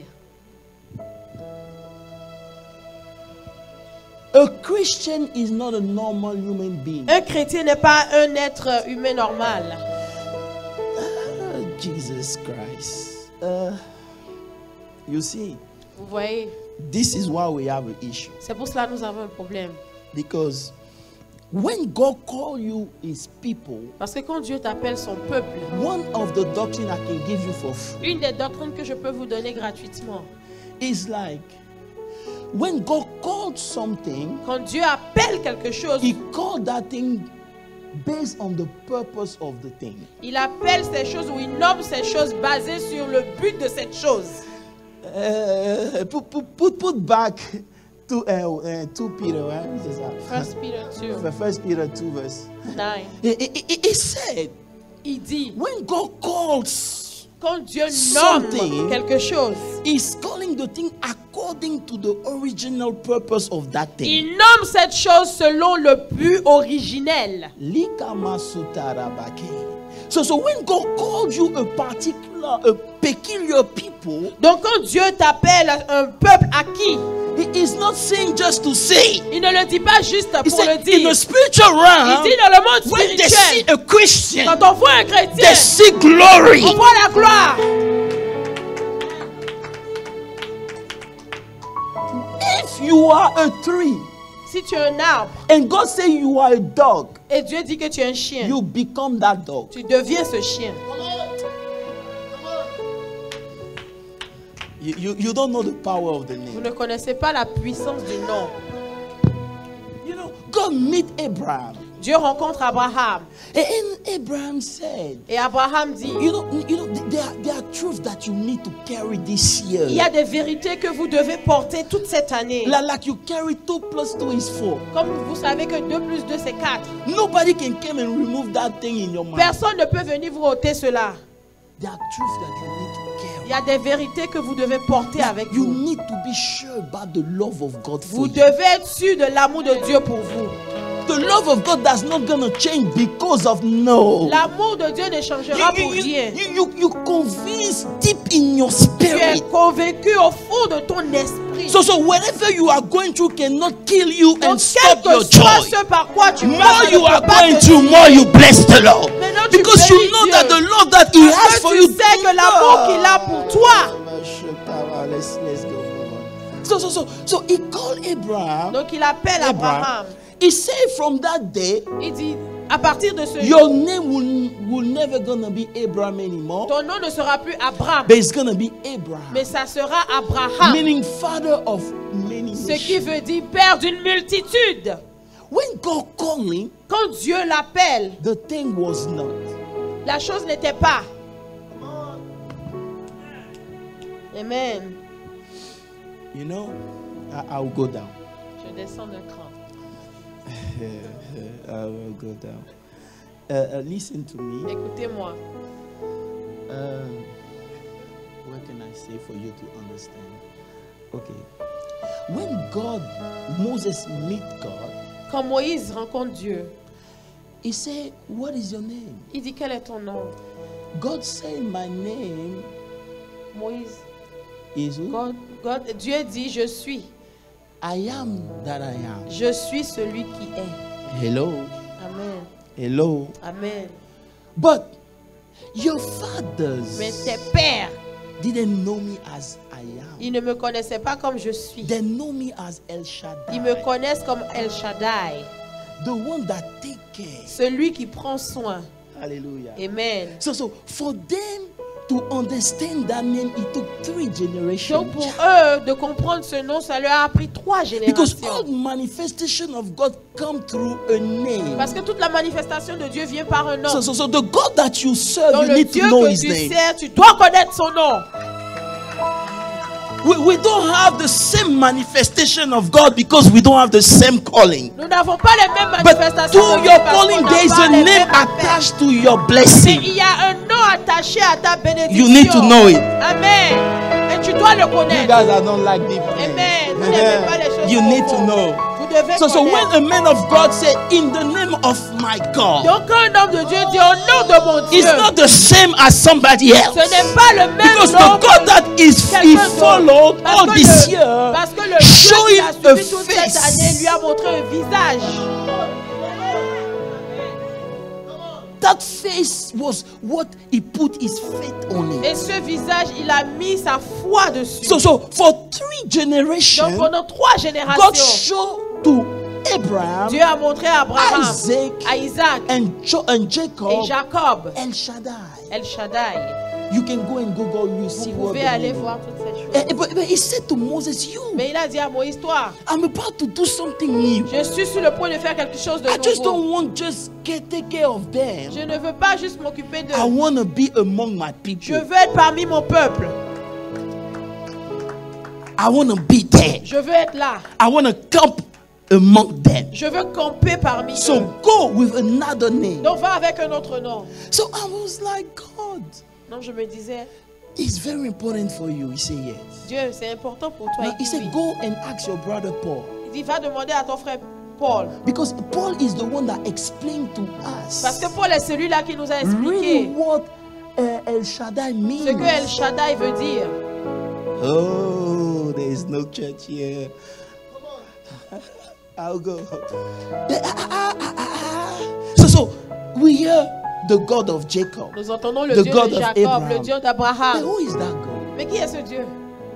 A Christian is not a normal human being. Un chrétien n'est pas un être humain normal. Ah, Jesus Christ. Uh, you see, Vous voyez, this is why we have an issue. c'est pour cela que nous avons un problème. Because when God call you his people, Parce que quand Dieu t'appelle son peuple, one of the doctrine I can give you for free une des doctrines que je peux vous donner gratuitement, is like when God called something, quand Dieu appelle quelque chose, he called that thing based on the purpose of the thing. il appelle ces choses ou il nomme ces choses basées sur le but de cette chose. Uh, put, put, put, put back to uh, uh, two Peter, right? This is, uh, First Peter two, First Peter two verse. nine. He, he, he- he said, Il dit, when God calls Quand Dieu something, nomme quelque chose, He's calling the thing according to the original purpose of that thing. il nomme cette chose selon le but originel. So, so when God called you a particular, a peculiar people, Donc quand Dieu t'appelle un peuple acquis, He is not saying just to say. il ne le dit pas juste He pour le said in dire. the spiritual Il realm, dit dans le monde when they see spirituel, a Christian, quand on voit un chrétien, they see glory. on voit la gloire. If you are a tree Si tu es un arbre and God say you are a dog, et Dieu dit que tu es un chien, you become that dog. tu deviens ce chien. Come on. Come on. You, you, you don't know the power of the Vous name. ne connaissez pas la puissance du nom. You know, God meet Abraham. Dieu rencontre Abraham And Abraham said, et Abraham dit, you know, you know, there are, there are truths that you need to carry this year. il y a des vérités que vous devez porter toute cette année. Like, like you carry two plus two is four. Comme vous savez que deux plus deux c'est quatre. Nobody can come and remove that thing in your mind. Personne ne peut venir vous ôter cela. There are truths that you need to carry. Il y a des vérités que vous devez porter avec You vous. need to be sure about the love of God for Vous you. devez être sûr de l'amour de Dieu pour vous. The love of God that's not gonna change because of no. L'amour de Dieu ne changera You, pour you, rien. you, you, you convince deep in your Tu es spirit. convaincu au fond de ton esprit. So, so whatever you are going through cannot kill you and Donc, stop quel your que soit joy. ce par quoi tu More passes, you ne are peut pas going te through, tuer. more you bless the Lord. Maintenant, tu Because you bénis know Dieu. that the love that He Parce has que for tu you. sais que l'amour qu'il a pour toi. Let's, let's go. So, so, so, so He called Abraham. Donc il appelle Abraham. Abraham. He said from that day, Il dit, à partir de ce your jour, name will, will never gonna be Abraham anymore, ton nom ne sera plus Abraham, but it's gonna be Abraham, mais ça sera Abraham. meaning father of many Ce qui nations. veut dire père d'une multitude. When God called him, Quand Dieu l'appelle, the thing was not. la chose n'était pas. Amen. You know, I, I'll go down. Je descends d'un cran. I will go down. Uh, uh, listen to me. Écoutez-moi. Um, what can I say for you to understand? Okay. When God, Moses meet God, Quand Moïse rencontre Dieu, he said, what is your name? il dit quel est ton nom? God said, my name Moïse, is who? God, God, Dieu dit je suis. I am that I am. Je suis celui qui est. Hello. Amen. Hello. Amen. But your fathers Mais tes pères, didn't know me as I am. ils ne me connaissaient pas comme je suis. They know me as El Shaddai. Ils me connaissent comme El Shaddai, The one that take care. celui qui prend soin. Hallelujah. Amen. So, so for them to understand that name, it took three generations. Donc pour eux, de comprendre ce nom, ça leur a pris trois Because all générations. manifestation of God come through a name. Parce que toute la manifestation de Dieu vient par un nom. So, so, so the God that you serve, Donc you le need Dieu to know que His tu name. sers, tu dois connaître son nom. We, we don't have the same manifestation of God because we don't have the same calling. Nous n'avons pas les mêmes But manifestations to de Dieu your parce calling, qu'on n'a there is pas a les name mêmes appels. attached to your Mais blessing. il y a un nom attaché à ta bénédiction. You need to know it. Amen. Et tu dois le You connaître. guys are not like deep. Amen. Vous n'aimez pas les choses You need to profondes. know. Vous devez So, so connaître. when a man of God said, "In the name of my God," Donc quand un homme de Dieu dit au nom de mon Dieu, it's not the same as somebody else. ce n'est pas le même Because nom. the God that is he Quelqu'un d'autre. followed Parce all que this le- year, Parce que le Dieu qui showing a a suivi toute cette face. année lui a montré un visage. that face was what he put his faith on it. Et ce visage, il a mis sa foi dessus. So, so for three generations, Donc pendant trois God générations, showed to Abraham, Dieu a montré à Abraham, Isaac, à Isaac and, jo- and et Jacob Jacob, El Shaddai. El Shaddai. You can go and Google, you see Vous what pouvez the aller meaning. voir toutes ces choses. Eh, eh, But, but he said to Moses, you, Mais il a dit à Moïse, toi, I'm about to do something new. je suis sur le point de faire quelque chose de I just nouveau. don't want just get take care of them. Je ne veux pas juste m'occuper d'eux. I want to be among my Je people. veux être parmi mon peuple. I want to be there. Je veux être là. I want to camp among them. Je veux camper parmi So eux. go with another name. Donc va avec un autre nom. So I was like, God, Non, je me disais, it's very important for you. He said, yes. Dieu, c'est important pour toi. Now, Il he dit said, oui. go and ask your brother Paul. Il dit, va demander à ton frère Paul. Because Paul is the one that explained to us Parce que Paul est celui-là qui nous a really expliqué what uh, El Shaddai means. ce que El Shaddai veut dire. Oh, there is no church here. I'll go. The- ah, ah, ah, ah, ah. So, so we hear the God of Jacob. Nous entendons le The Dieu God de of Jacob, Abraham. le Dieu But d'Abraham. who is that God? Mais qui est ce Dieu?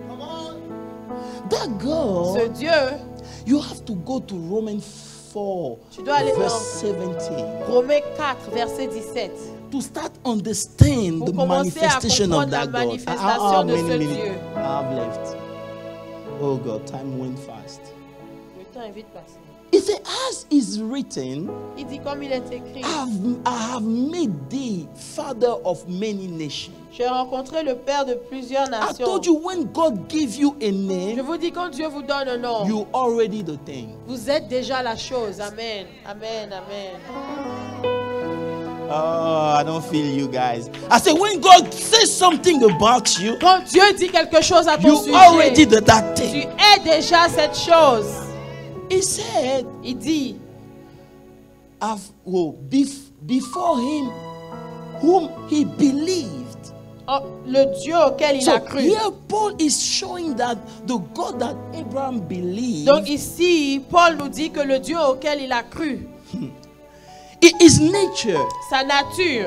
That God, Ce Dieu, you have to go to Romans four, Tu dois aller verse dans- seventeen, Romains quatre, verset dix-sept. to start understand Pour the commencer à manifestation of comprendre la that God. manifestation How, how de many ce minutes Dieu. I have left? Oh God, time went fast. Le temps est vite passé. It says, as is written, Il dit comme il est écrit, I have, I have made thee father of many nations. j'ai rencontré le Père de plusieurs I nations. told you when God gave you a Je name, vous dis, quand Dieu vous donne un nom, you already the thing. vous êtes déjà la chose. Amen. Amen. Amen. Oh, I don't feel you guys. I said, when God says something about you, Quand Dieu dit quelque chose à ton you sujet, already the that tu thing. es déjà cette chose. He said, Il dit, I've, oh, bef- before him, whom he believed. oh, le Dieu auquel il So a cru. here Paul is showing that the God that Abraham believed, Donc ici, Paul nous dit que le Dieu auquel il a cru, it is nature. sa nature.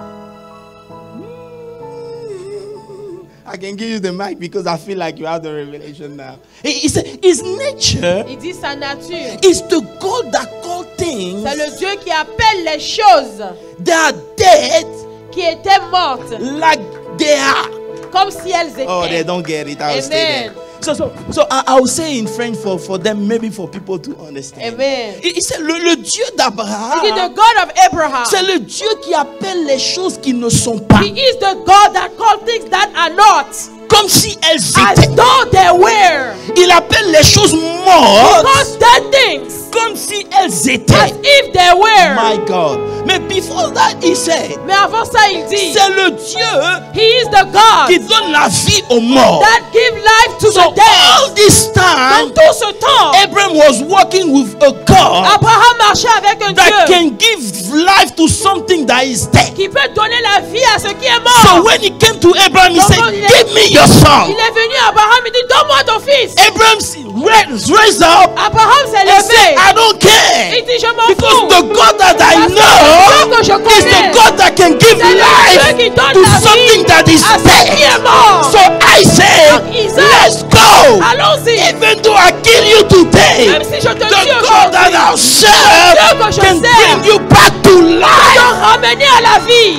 I can give you the mic because I feel like you have the revelation now. He, he said, his nature Il dit sa nature. is the God that called things C'est le Dieu qui appelle les choses that are dead qui étaient mortes like they are. comme si elles étaient. Oh, they don't get it. I'll stay Amen. there. So, so, so I, I'll say in French for, for them, maybe for people to understand. Amen. Il, il c'est le, le Dieu Il dit, the d'Abraham. God of Abraham. C'est le Dieu qui appelle les choses qui ne sont pas He is the God that called things that are not comme si elles as étaient. though they were. Il appelle les choses mortes Because dead things comme si elles as étaient. if they were. My God. Mais before that, he said, Mais avant ça, il dit, c'est le Dieu He is the God qui donne la vie aux morts. that give life to So the dead. all this Dans time, tout ce temps, Abraham was working with a God Abraham marchait avec un that Dieu can give life to something that is dead. qui peut donner la vie à ce qui est So mort. when he came to Abraham, he Donc, said, quand il est- give me your son. Il est venu à Abraham, il dit, donne-moi ton fils. Abraham raised raised up Abraham s'est and said, levé. I don't care. Il dit, je m'en Because fous. the God that I Parce que le Dieu know que je is the connais, God that can give c'est le life Dieu qui donne to la something vie that is à ce qui est dead. mort. So I say, Donc, Isaac, let's go. allons-y. Even though I kill you today, Même si je te the tue God that aujourd'hui, I serve Dieu que je can sers bring you back to te life. ramener à la vie.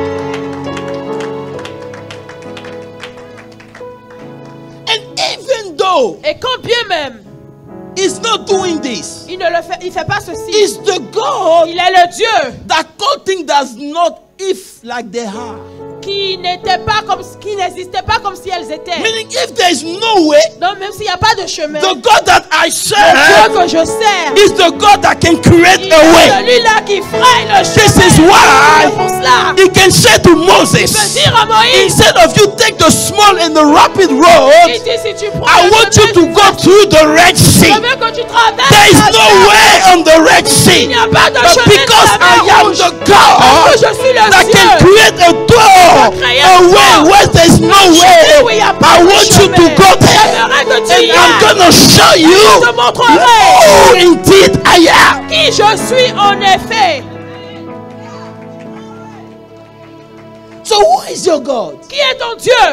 And even though Et quand bien même, he's not doing this, il ne le fait, il fait pas ceci. it's the God Il est le Dieu that called things that's not if like they are. qui n'était pas comme, qui n'existait pas comme si elles étaient. Meaning, if there is no way, Donc même s'il n'y a pas de chemin, the God that I le serve Dieu que je sers, is the God that can create il a est way. celui-là qui fraye le This chemin. is why C'est pour cela, he can say to il peut Moses, dire à Moïse, instead of you take the small and the rapid road, il dit si tu prends I le want you chemin to du go Sahel, through the Red je Sea. veux que tu traverses There is la no mer. way on the Red Il Sea. n'y a pas de But chemin because de la I mer am rouge. the Parce que God je suis le that can Dieu create a door, créer a un way door. where there is no chemin où il way, y a pas I de want you chemin. to go there. J'aimerais que tu y And I'm ailles. gonna show Je te you montrerai who indeed I am. qui je suis en effet. So who is your God? Qui est ton Dieu?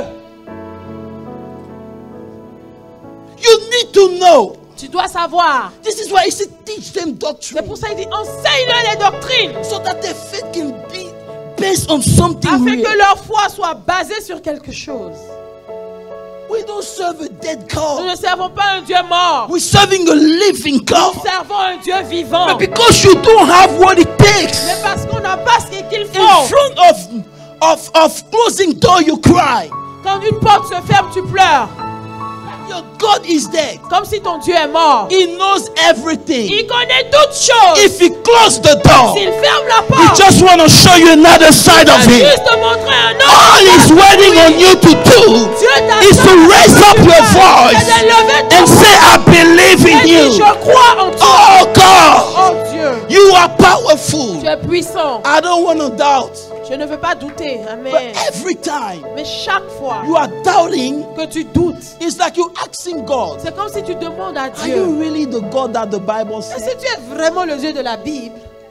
You need to know. Tu dois savoir. This is why he said teach them C'est doctrine pour ça qu'il dit enseigne-leur les doctrines so that their faith can be based on something afin real. que leur foi soit basée sur quelque chose. We don't serve a dead Nous God. ne servons pas un Dieu mort. We're serving a living God. Nous servons un Dieu vivant. But because you don't have what it Mais takes, parce qu'on n'a pas ce qu'il in faut. front of of of closing door, you cry. Quand une porte se ferme, tu pleures. Your God is dead. Comme si ton Dieu est mort. He knows everything. Il connaît toutes choses. If he closed the door, S'il ferme la we porte, just want to show you another side il va of him. juste te montrer un autre all He's waiting on you to do is to raise up your voice and say, I believe in you. Je crois en toi. Oh God, Oh Dieu, you are powerful. tu es puissant. I don't want to doubt. Je ne veux pas douter. But Amen. every time Mais chaque fois you are doubting, que tu doutes, it's like you asking God, c'est comme si tu demandes à are you Dieu, really the God that the Bible est-ce says? que tu es vraiment le Dieu de la Bible?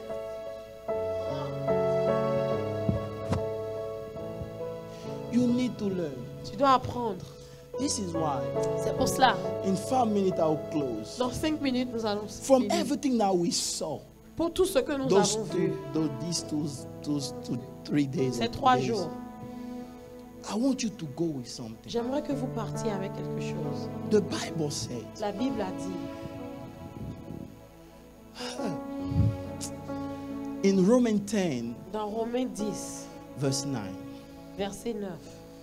You need to learn. Tu dois apprendre. This is why C'est pour cela. in five minutes I'll close. Dans cinq minutes, nous allons From finir. everything that we saw, Pour tout ce que nous those avons two, vu, those, these two, those two, three days, ces or two trois days, jours, I want you to go with something. j'aimerais que vous partiez avec quelque chose. The Bible says, La Bible a dit in Romans ten, dans Romains dix, verse nine, verset neuf,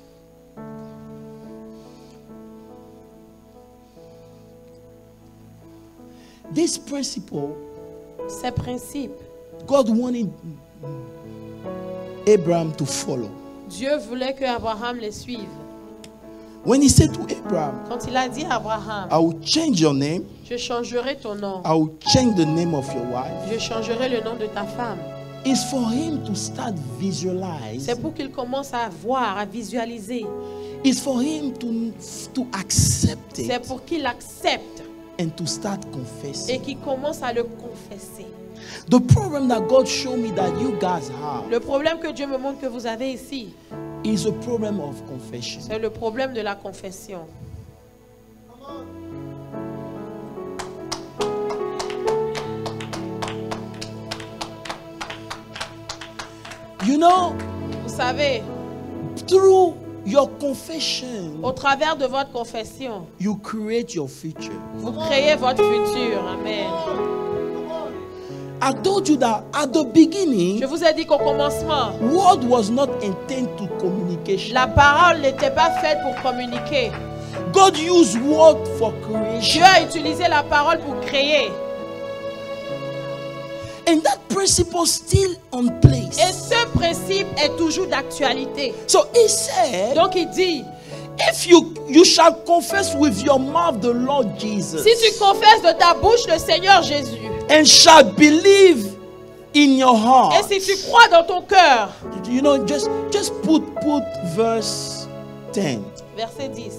this principle, ces principes, God wanted Abraham to follow. Dieu voulait que Abraham les suive. When he said to Abraham, Quand il a dit à Abraham, I will change your name, je changerai ton nom, I will change the name of your wife, je changerai le nom de ta femme. it's for him to start visualize. C'est pour qu'il commence à voir, à visualiser. It's for him to, to accept C'est it pour qu'il accepte and to start et confessing. qu'il commence à le confesser. The problem that God showed me that you guys have Le problème que Dieu me montre que vous avez ici, is a problem of confession. c'est le problème de la confession. You know, Vous savez, through your confession, au travers de votre confession, you create your future. vous créez votre futur. Amen. I told you that at the beginning, Je vous ai dit qu'au commencement, word was not intended to communication. la parole n'était pas faite pour communiquer. God used word for Dieu creation. a utilisé la parole pour créer. And that principle still on place. Et ce principe est toujours d'actualité. So he said, Donc il dit, if you you shall confess with your mouth the Lord Jesus, si tu confesses de ta bouche le Seigneur Jésus, and shall believe in your et heart, si tu crois dans ton cœur, you know, just just put put verse ten. verset dix.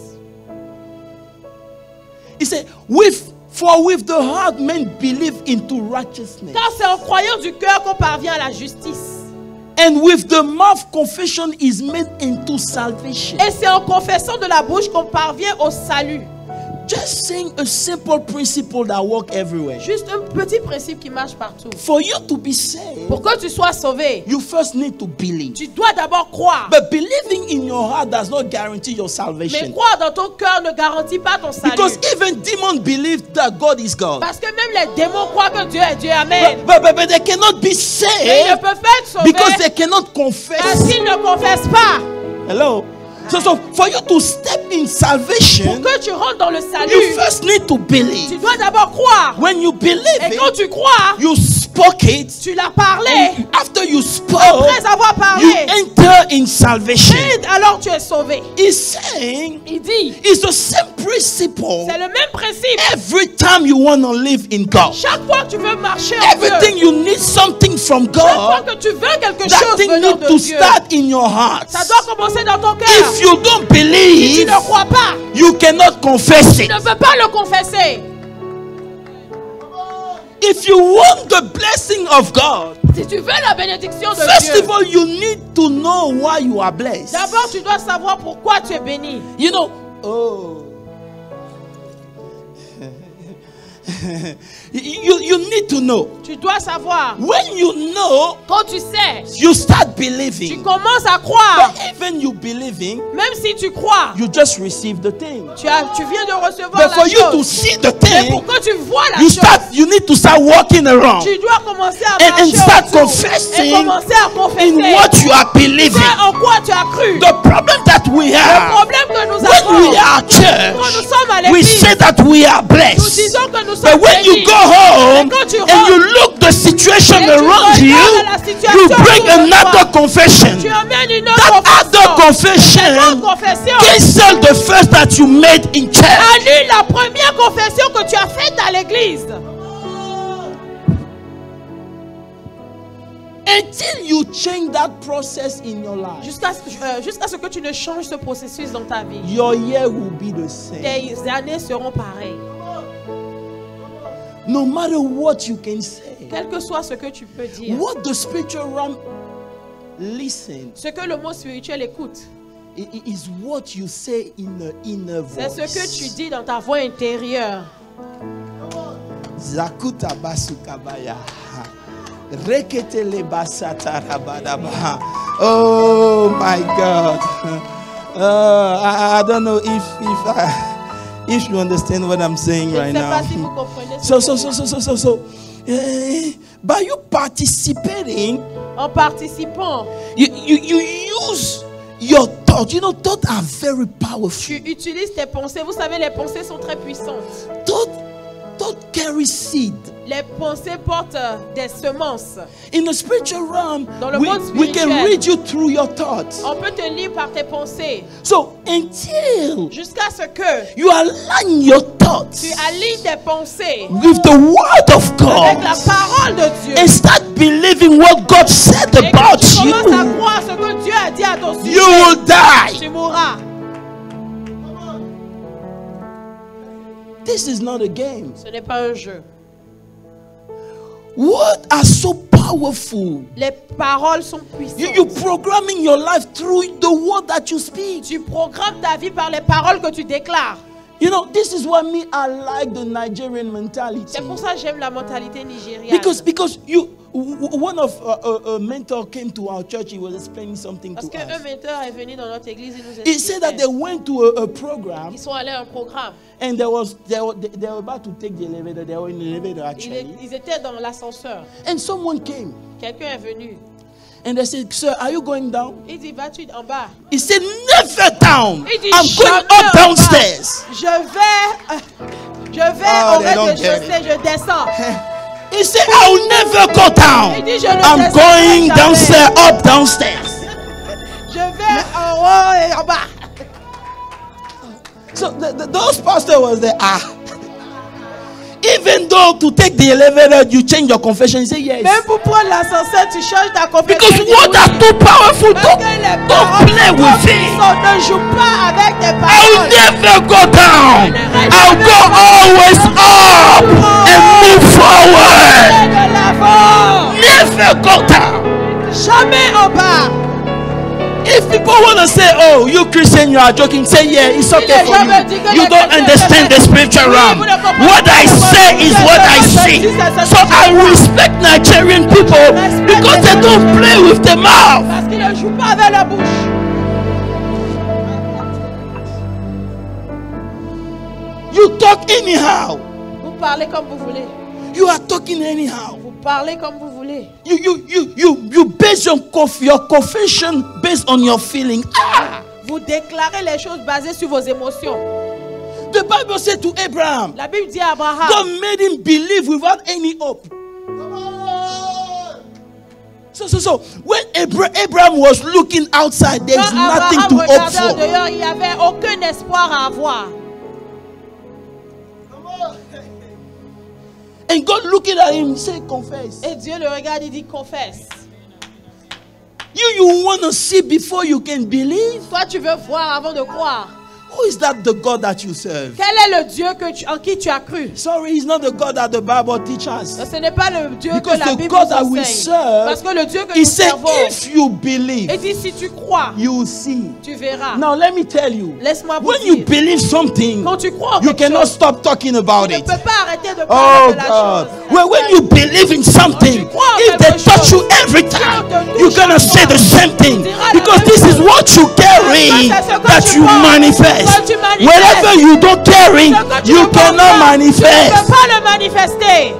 He said, with for with the heart men believe into righteousness, Car c'est en croyant du cœur qu'on parvient à la justice. and with the mouth confession is made into salvation. Et c'est en confessant de la bouche qu'on parvient au salut. Just saying a simple principle that work everywhere. Juste un petit principe qui marche partout. For you to be saved, Pour que tu sois sauvé, you first need to believe. tu dois d'abord croire. But believing in your heart does not guarantee your Mais salvation. croire dans ton cœur ne garantit pas ton salut. Because even demons believe that God is God. Parce que même les démons croient que Dieu est Dieu. Amen. But, but, but, but they cannot be Mais ils ne saved peuvent pas être sauvés because they cannot parce confess. qu'ils ne confessent pas. Hello? So, so for you to step in Pour salvation, que tu rentres dans le you salut, first need to tu believe. dois d'abord croire. When you believe Et quand it, tu crois, you spoke it. tu l'as parlé. After you spoke, Après avoir you parlé, enter in salvation. et alors tu es sauvé. He's saying Il dit, it's the same principle c'est le même principe. every time you want to live in God. Chaque fois que tu veux marcher en Dieu, Everything you need something from chaque fois God, que tu veux quelque that chose thing venant need de to Dieu, start in your heart. ça doit commencer dans ton cœur. If you don't Si tu believe, ne crois pas, you cannot confess tu it. ne peux pas le confesser. If you want the blessing of God, Si tu veux la bénédiction de first Dieu, of all, you need to know why you are blessed. d'abord tu dois savoir pourquoi tu es béni. You know, oh. you, you need to know. Tu dois savoir. When you know, Quand tu sais, you start tu believing. commences à croire. But even you believing, Même si tu crois, you just receive the thing. tu, as, tu viens de recevoir But for la you to chose. see the Mais thing, pour que tu vois la you chose, start. You need to start walking around tu dois commencer à and, and marcher start autour confessing et commencer à in confesser what you are believing. ce en quoi tu as cru. The problem that we Le have problème que nous when avons, we are at quand nous church, sommes à we l'église, say that we are nous blessed. disons que nous But sommes when you bénis. go home Mais quand tu and rentres, you look the situation et tu around you, regardes la situation you bring autour de another toi, confession. tu amènes une That autre other confession. confession, bonne confession. cancel the first that you made in church. Annule la première confession que tu as faite dans l'église. Until you change that process in your life, Jusqu'à euh, jusqu'à ce que tu ne changes ce processus dans ta vie. your year will be the same. Tes années seront pareilles. No matter what you can say, Quel que soit ce que tu peux dire. what the spiritual realm listen Ce que le mot spirituel écoute. i- i- is what you say in the inner C'est voice. ce que tu dis dans ta voix intérieure. Zakuta basukabaya. Reketele basatarabadaba. Oh my God. Uh, I, I don't know if if I, if you understand what I'm saying Je ne right sais pas now. si vous comprenez ce So que so je so dis. so so so so. eh, by you participating, En participant, you, you you use your thoughts. You know, thoughts are very powerful. tu utilises tes pensées. Vous savez, les pensées sont très puissantes. Thought thought carry seed. Les pensées portent euh, des semences. In the spiritual realm, Dans le we, monde we can spirituel. read you through your thoughts. On peut te lire par tes pensées. So until Jusqu'à ce que you align your thoughts tu alignes tes pensées with the word of avec la God parole de Dieu. and start believing what God said Et que about tu commences à you, croire ce que Dieu a dit à ton sujet. you will die. Tu mourras. This is not a game. Ce n'est pas un jeu. Words are so powerful. Les paroles sont puissantes. You, you're programming your life through the word that you speak. Tu programmes ta vie par les paroles que tu déclares. You know, this is why me I like the Nigerian mentality. C'est pour ça que j'aime la mentalité nigériane. Because because you w- w- one of uh, a, a mentor came to our church. He was explaining something Parce to qu'un us. menteur est venu dans notre église et nous He said that they expliquait. went to a, a program Ils sont allés à un programme. and there was they were, they, they were about to take the elevator. They were in the elevator Ils, est- actually, ils étaient dans l'ascenseur. and someone came Quelqu'un est venu. and they said, "Sir, are you going down?" Il dit, vas-tu en bas? He said, "Never down. Il dit, I'm going jamais up en bas. downstairs." Je vais, euh, je vais Oh, au they don't rez-de-chaussée, get je descends. He said, "I will never go down. Il dit, je ne I'm descendrai going jamais. downstairs, up downstairs." Je vais en haut et en bas. So the, the, those pastors was there. Ah, even though to take the elevator, you change your confession. You say yes. Même pour prendre l'ascenseur, tu changes ta confession. Because Tu dis words are oui. too powerful. Parce Don't, que les don't paroles play sont with trop it. puissantes. Ne joue pas avec tes I'll paroles. never go down. I'll go always up and move forward. Allez de l'avant. Never go down. Jamais en bas. If people want to say, "Oh, you Christian, you are joking," say, "Yeah, it's okay for you. You don't understand the spiritual realm. What I say is what I see." So I respect Nigerian people because they don't play with the mouth. Parce qu'il ne joue pas avec la bouche. You talk anyhow. Vous parlez comme vous voulez. You are talking anyhow. Vous parlez comme vous voulez. You you you you you base your conf- your confession based on your feeling. Ah, Vous déclarez les choses basées sur vos émotions. the Bible said to Abraham, La Bible dit à Abraham, God made him believe without any hope. So so so when Abra- Abraham was looking outside, there's quand nothing Abraham to hope regardait en for. dehors, il n'y avait aucun espoir à avoir. And God looking at him, say, confess. Et Dieu le regarde, il dit confesse. You you want to see before you can believe. Toi, tu veux voir avant de croire. Who is that the God that you serve? Quel est le Dieu que tu, en qui tu as cru? Sorry, he's not the God that the Bible teaches. Ce n'est pas le Dieu Because que la the Bible God nous that we enseigne. serve, Parce que le Dieu que He nous said, servons, if you believe, il dit si tu crois, you will see. tu verras. Now let me tell you, Laisse-moi vous when dire, you believe something, quand tu crois en you quelque cannot chose, stop talking about tu ne it. peux pas arrêter de Oh parler de la God. chose. Well, when you believe in something, crois en if they quelque touch chose, you every si time, on te touche you're gonna à say toi, the same thing. tu diras la Because même this is chose. what you carry Parce que c'est ce que that tu you portes, manifest. ce que tu manifestes. Whatever you don't carry, Ce que tu you ne portes cannot pas, tu ne manifest. peux pas le manifester.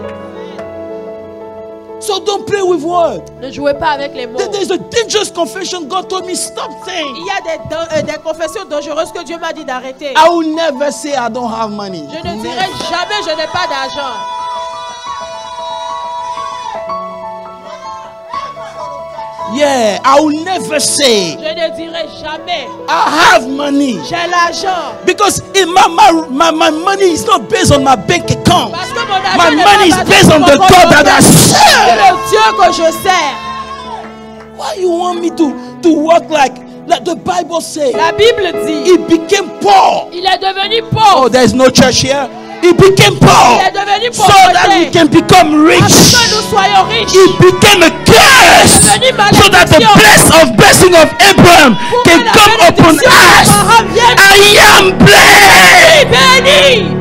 So don't play with words. Ne jouez pas avec les mots. There- There's a dangerous confession. God told me stop saying. Il y a des, dan- euh, des confessions dangereuses que Dieu m'a dit d'arrêter. I will never say I don't have money. Je ne dirai jamais je n'ai pas d'argent. Yeah, I will never say Je ne dirai jamais, I have money. j'ai l'argent. Because in my, my, my, my money is not based on my bank account. Parce que mon argent My n'est money pas is basé based sur on mon the compte God that I bancaire. C'est serve. le Dieu que je sers. Why you want me to, to work like, like the Bible says? La Bible dit, He became poor. il est devenu Oh, pauvre. there's no church here. He became poor Il est devenu so that we pauvre. can become Afin rich. que nous soyons riches. He became a curse so that the bless of blessing of Abraham can come upon us. I am blessed. Béni.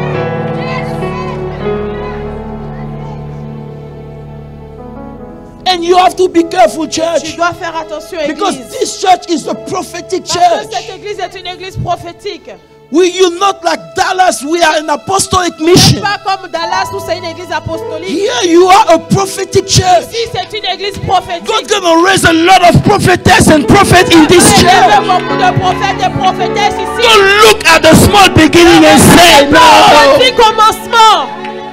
And you have to be careful, Tu church, dois faire attention, because église. this church is a prophetic Parce que church. cette église est une église prophétique. We you not like Dallas. We are an apostolic mission. Pas comme Dallas où c'est une église apostolique. Here you are a prophetic church. Ici c'est une église prophétique. God's gonna raise a lot of prophetess and prophets in this Il y a church. beaucoup de prophètes et prophétesses ici. Don't look at the small beginning and say no. Petit commencement.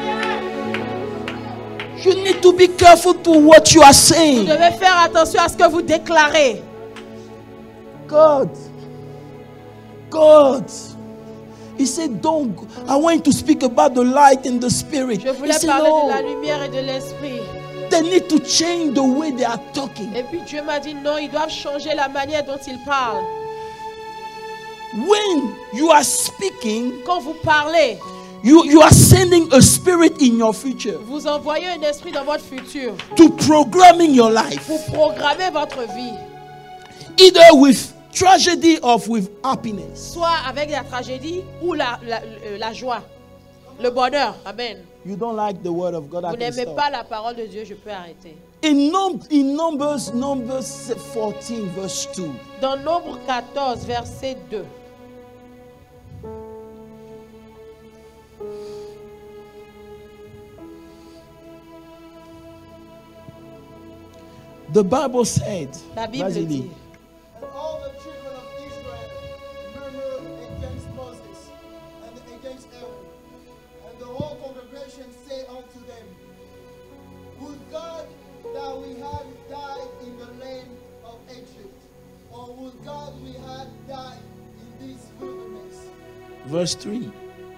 You need to be careful to what you are Vous saying. devez faire attention à ce que vous déclarez. God, God, He said, "Don't." go- I want you to speak about the light and the spirit. Je He voulais said, parler "No, de la lumière et de l'esprit. they need to change the way they are talking." Et puis Dieu m'a dit non, ils doivent changer la manière dont ils parlent. When you are speaking, Quand vous parlez, you you are sending a spirit in your future vous envoyez un esprit dans votre futur to programming your life, pour programmer votre vie. either with tragedy or with happiness. Soit avec la tragédie ou la, la, euh, la joie, le bonheur. Amen. You don't like the word of God. I Vous can n'aimez stop. pas la parole de Dieu, je peux arrêter. In, num- in Numbers, Numbers fourteen, verse two. Dans Nombre quatorze, verset deux. The Bible said, La Bible Vas-y, dit, lis. And all the children of Israel murmured against Moses and against Aaron. And the whole congregation said unto them, Would God that we had died in the land of Egypt, or would God we had died in this wilderness? Verse three.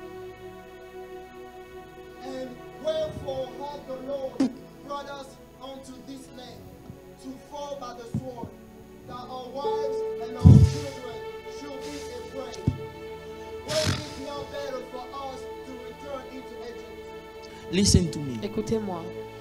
And wherefore had the Lord brought us unto this land to fall by the sword, that our wives and our children should be a prey? Were it not better for us to return into Egypt? Listen to me. écoutez-moi,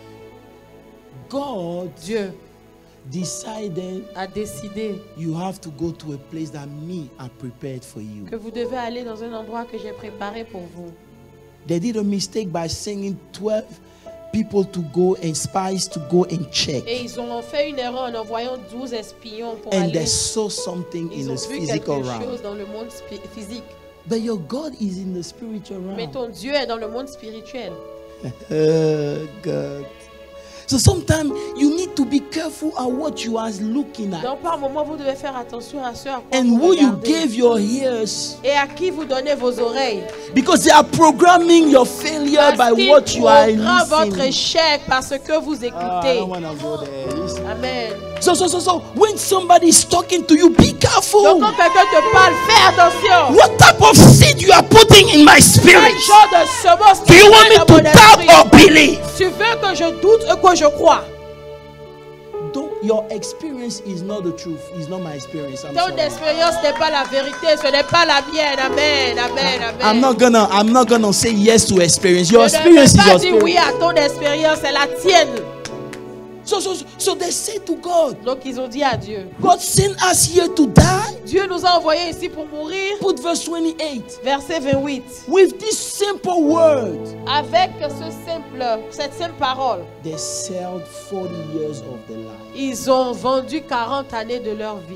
God Dieu decided a décidé you have to go to a place that me I prepared for you. que vous devez aller dans un endroit que j'ai préparé pour vous. They did a mistake by sending twelve people to go and spies to go and check. Et ils ont fait une erreur en envoyant douze espions pour And aller. they saw something Ils in ont the vu physical quelque realm. chose dans le monde spi- physique. But your God is in the spiritual Mais realm. ton Dieu est dans le monde spirituel. Oh, God. So sometimes you need to be careful at what you are looking at. Donc par moment, vous devez faire attention à ce à quoi And vous who you regardez. gave your ears, Et à qui vous donnez vos oreilles. because they are programming your failure Parce by qu'il what you are programme votre listening. échec parce que vous Ah, I écoutez. don't want to go there. Listen. Amen. So, so, so, so, when somebody is talking to you, be careful. Donc quand quelqu'un te parle, fais attention. What type of seed you are putting in my Quel spirit? genre de semence Do you want me dans to mon doubt esprit? or believe? Tu veux que je doute ou que je crois? Don't, your experience is not the truth. It's not my experience. I'm Ton sorry. expérience n'est pas la vérité, ce n'est pas la mienne. Amen, amen, amen. I'm not gonna. I'm not gonna say yes to experience. Your Je ne vais experience is pas your dire oui experience. à ton expérience, c'est la tienne. So, so, so, so they say to God, Donc ils ont dit à Dieu, God sent us here to die. Dieu nous a envoyés ici pour mourir. Put verse twenty-eight. Verset vingt-huit. With this simple word, Avec ce simple, cette simple parole, they sold forty years of their life. ils ont vendu quarante années de leur vie.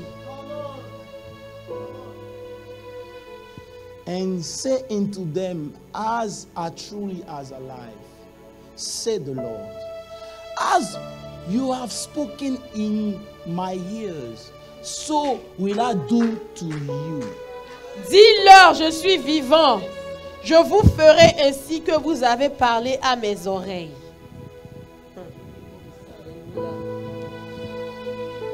And say unto them, as are truly as alive, said the Lord, as you have spoken in my ears, so will I do to you. Dis-leur, je suis vivant. Je vous ferai ainsi que vous avez parlé à mes oreilles.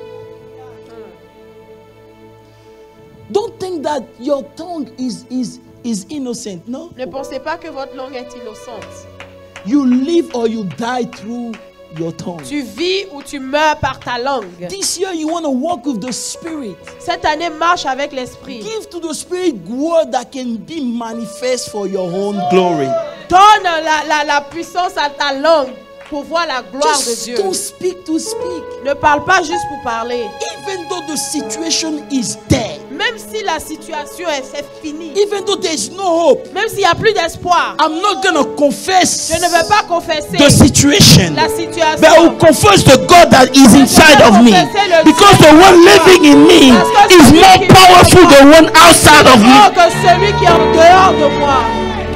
Don't think that your tongue is, is, is innocent. No. Ne pensez pas que votre langue est innocente. You live or you die through your tongue. Tu vis ou tu meurs par ta langue. This year you want to walk with the Spirit. Cette année, marche avec l'Esprit. Give to the Spirit word that can be manifest for your own glory. Donne la, la, la puissance à ta langue pour voir la gloire Just de Dieu. don't speak to speak. Ne parle pas juste pour parler. Even though the situation is dead. Même si la situation est, est finie. Even though there is no hope. Même s'il n'y a plus d'espoir. I'm not going to confess Je ne vais pas confesser the situation. la situation. But I will confess the God that is inside of me. Because the one living in me is more powerful than the one outside of me. Que celui qui est en dehors de moi.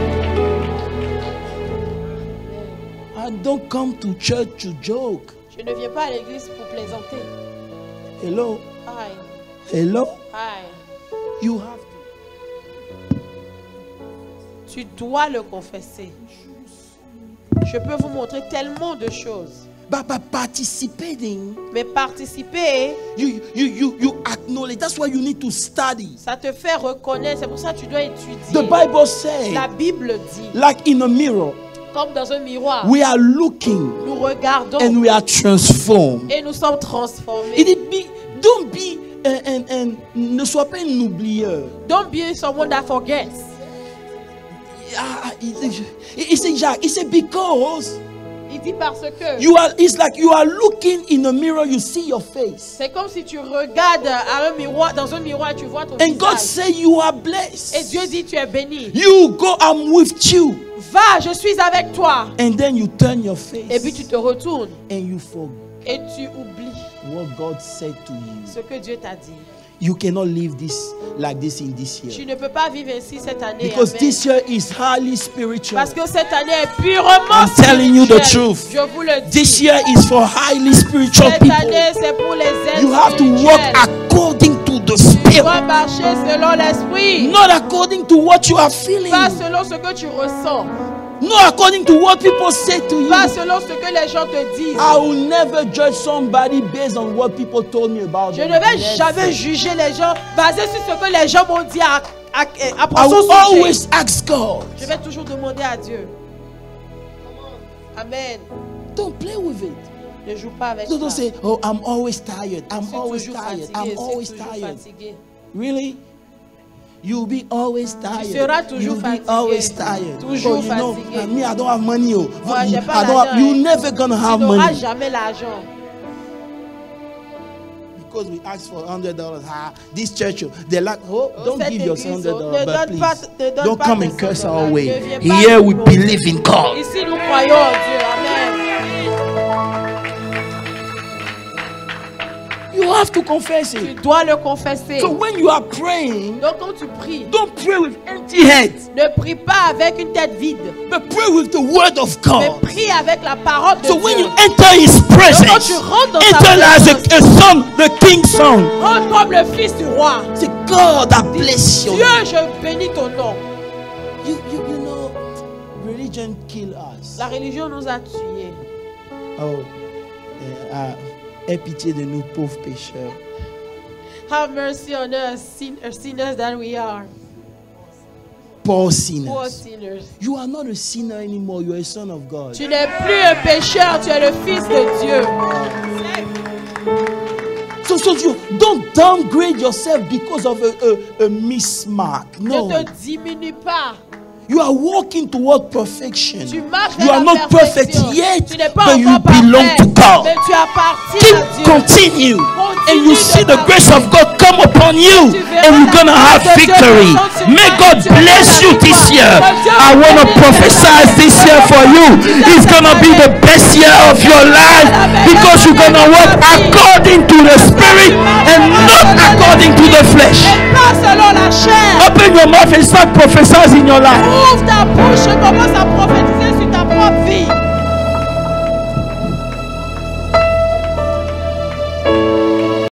I don't come to church to joke. Je ne viens pas à l'église pour plaisanter. Hello? Hi. Hello? Hi. You have to. Tu dois le confesser. Je peux vous montrer tellement de choses. But by participating, Mais participer, you, you, you, you acknowledge. That's why you need to study. ça te fait reconnaître. C'est pour ça que tu dois étudier. The Bible says, La Bible dit, like in a mirror, comme dans un miroir, we are looking nous regardons and we are transformed. et nous sommes transformés. It be, don't be, and, and, and, ne sois pas un oublieur. Don't be someone that forgets. Ah, he, he said, Jacques, he said, because Il dit parce que you are, it's like you are looking in a mirror, you see your face. c'est comme si tu regardes à un miroir, dans un miroir, tu vois ton And God visage. said, you are Et blessed. Dieu dit, tu es béni. You go, I'm with you. Va, je suis avec toi. And then you turn your Et puis tu face te retournes and you forget et tu oublies what God said to you. ce que Dieu t'a dit. You cannot live this like this in this Tu year. ne peux pas vivre ainsi cette année. Because Amen. this year is highly spiritual. Parce que cette année est purement I'm telling you the spirituelle. truth. Je vous le dis. This year is for highly spiritual Cette people. année, c'est pour les êtres You have to walk spirituels. according to the Tu Spirit. dois marcher selon l'esprit. Not according to what you are feeling. Pas selon ce que tu ressens. Not according to what people say to you. Pas selon ce que les gens te disent. I will never judge somebody based on what people told me about Je them. ne vais Never. jamais juger les gens basé sur ce que les gens m'ont dit à, à, à, à I son will sujet. always ask God. Je vais toujours demander à Dieu. Amen. Don't play with it. Ne joue pas avec Don't, don't ça. say, oh, I'm always tired. I'm Je suis always toujours tired. fatigué, I'm je suis always toujours tired. fatigué. Really? You'll be always tired. seras toujours You'll be fatigué. always tired. Toujours oh, you know, fatigué. uh, me, I don't have money. Oh. Moi, j'ai pas I don't l'argent, have, you're hein. never gonna have Tu n'auras money. jamais l'argent. Because we asked for one hundred dollars. Ah, this church, oh, they're like, oh, Oh, don't cette give your église, one hundred oh, dollars, ne but donne pas- please, ne donne don't pas come tes and curse cent our dollars. way. Ne viens pas Here we nous- believe in God. Ici, nous croyons en Dieu. Amen. You have to confess Tu it. dois le confesser. So when you are praying, Donc, quand tu pries, don't pray with empty head, ne prie pas avec une tête vide, but pray with the word of mais God. prie avec la parole de So when Dieu. you enter His Donc, quand presence, tu rentres dans sa enter as présence, a, a son, the king's son. rentre comme le fils du roi. Say, God, I bless you. Dieu, je bénis ton nom. You, you, you know, religion kill us. La religion nous a tués. Oh, eh, ah, aie pitié de nous pauvres pécheurs. Have mercy on us, sin- uh, sinners that we are. Poor Poor sinners. sinners. You are not a sinner anymore. You are a son of God. Tu n'es plus un pécheur, tu es le fils de Dieu. So, so you don't downgrade yourself because of a, a, a mismark. Ne No. te diminue pas. You are walking toward perfection. Tu marches You vers are la not perfect perfection. yet, Tu n'es pas but you encore belong parfait, to God. mais tu appartiens Keep à Dieu. continue, and you Continue see de the grace of God come upon you, Tu verras and you're gonna la have grâce de Dieu victory. descendre sur May toi, God tu auras bless la you this victoire. year. Que Dieu I vous want to bénisse. prophesy this year for you. It's gonna be the best year of your life because you're gonna walk according to the Spirit and not according to the flesh. Et pas selon la chair. Open your mouth and start prophesying in your life. Ouvre ta bouche et commence à prophétiser sur ta propre vie.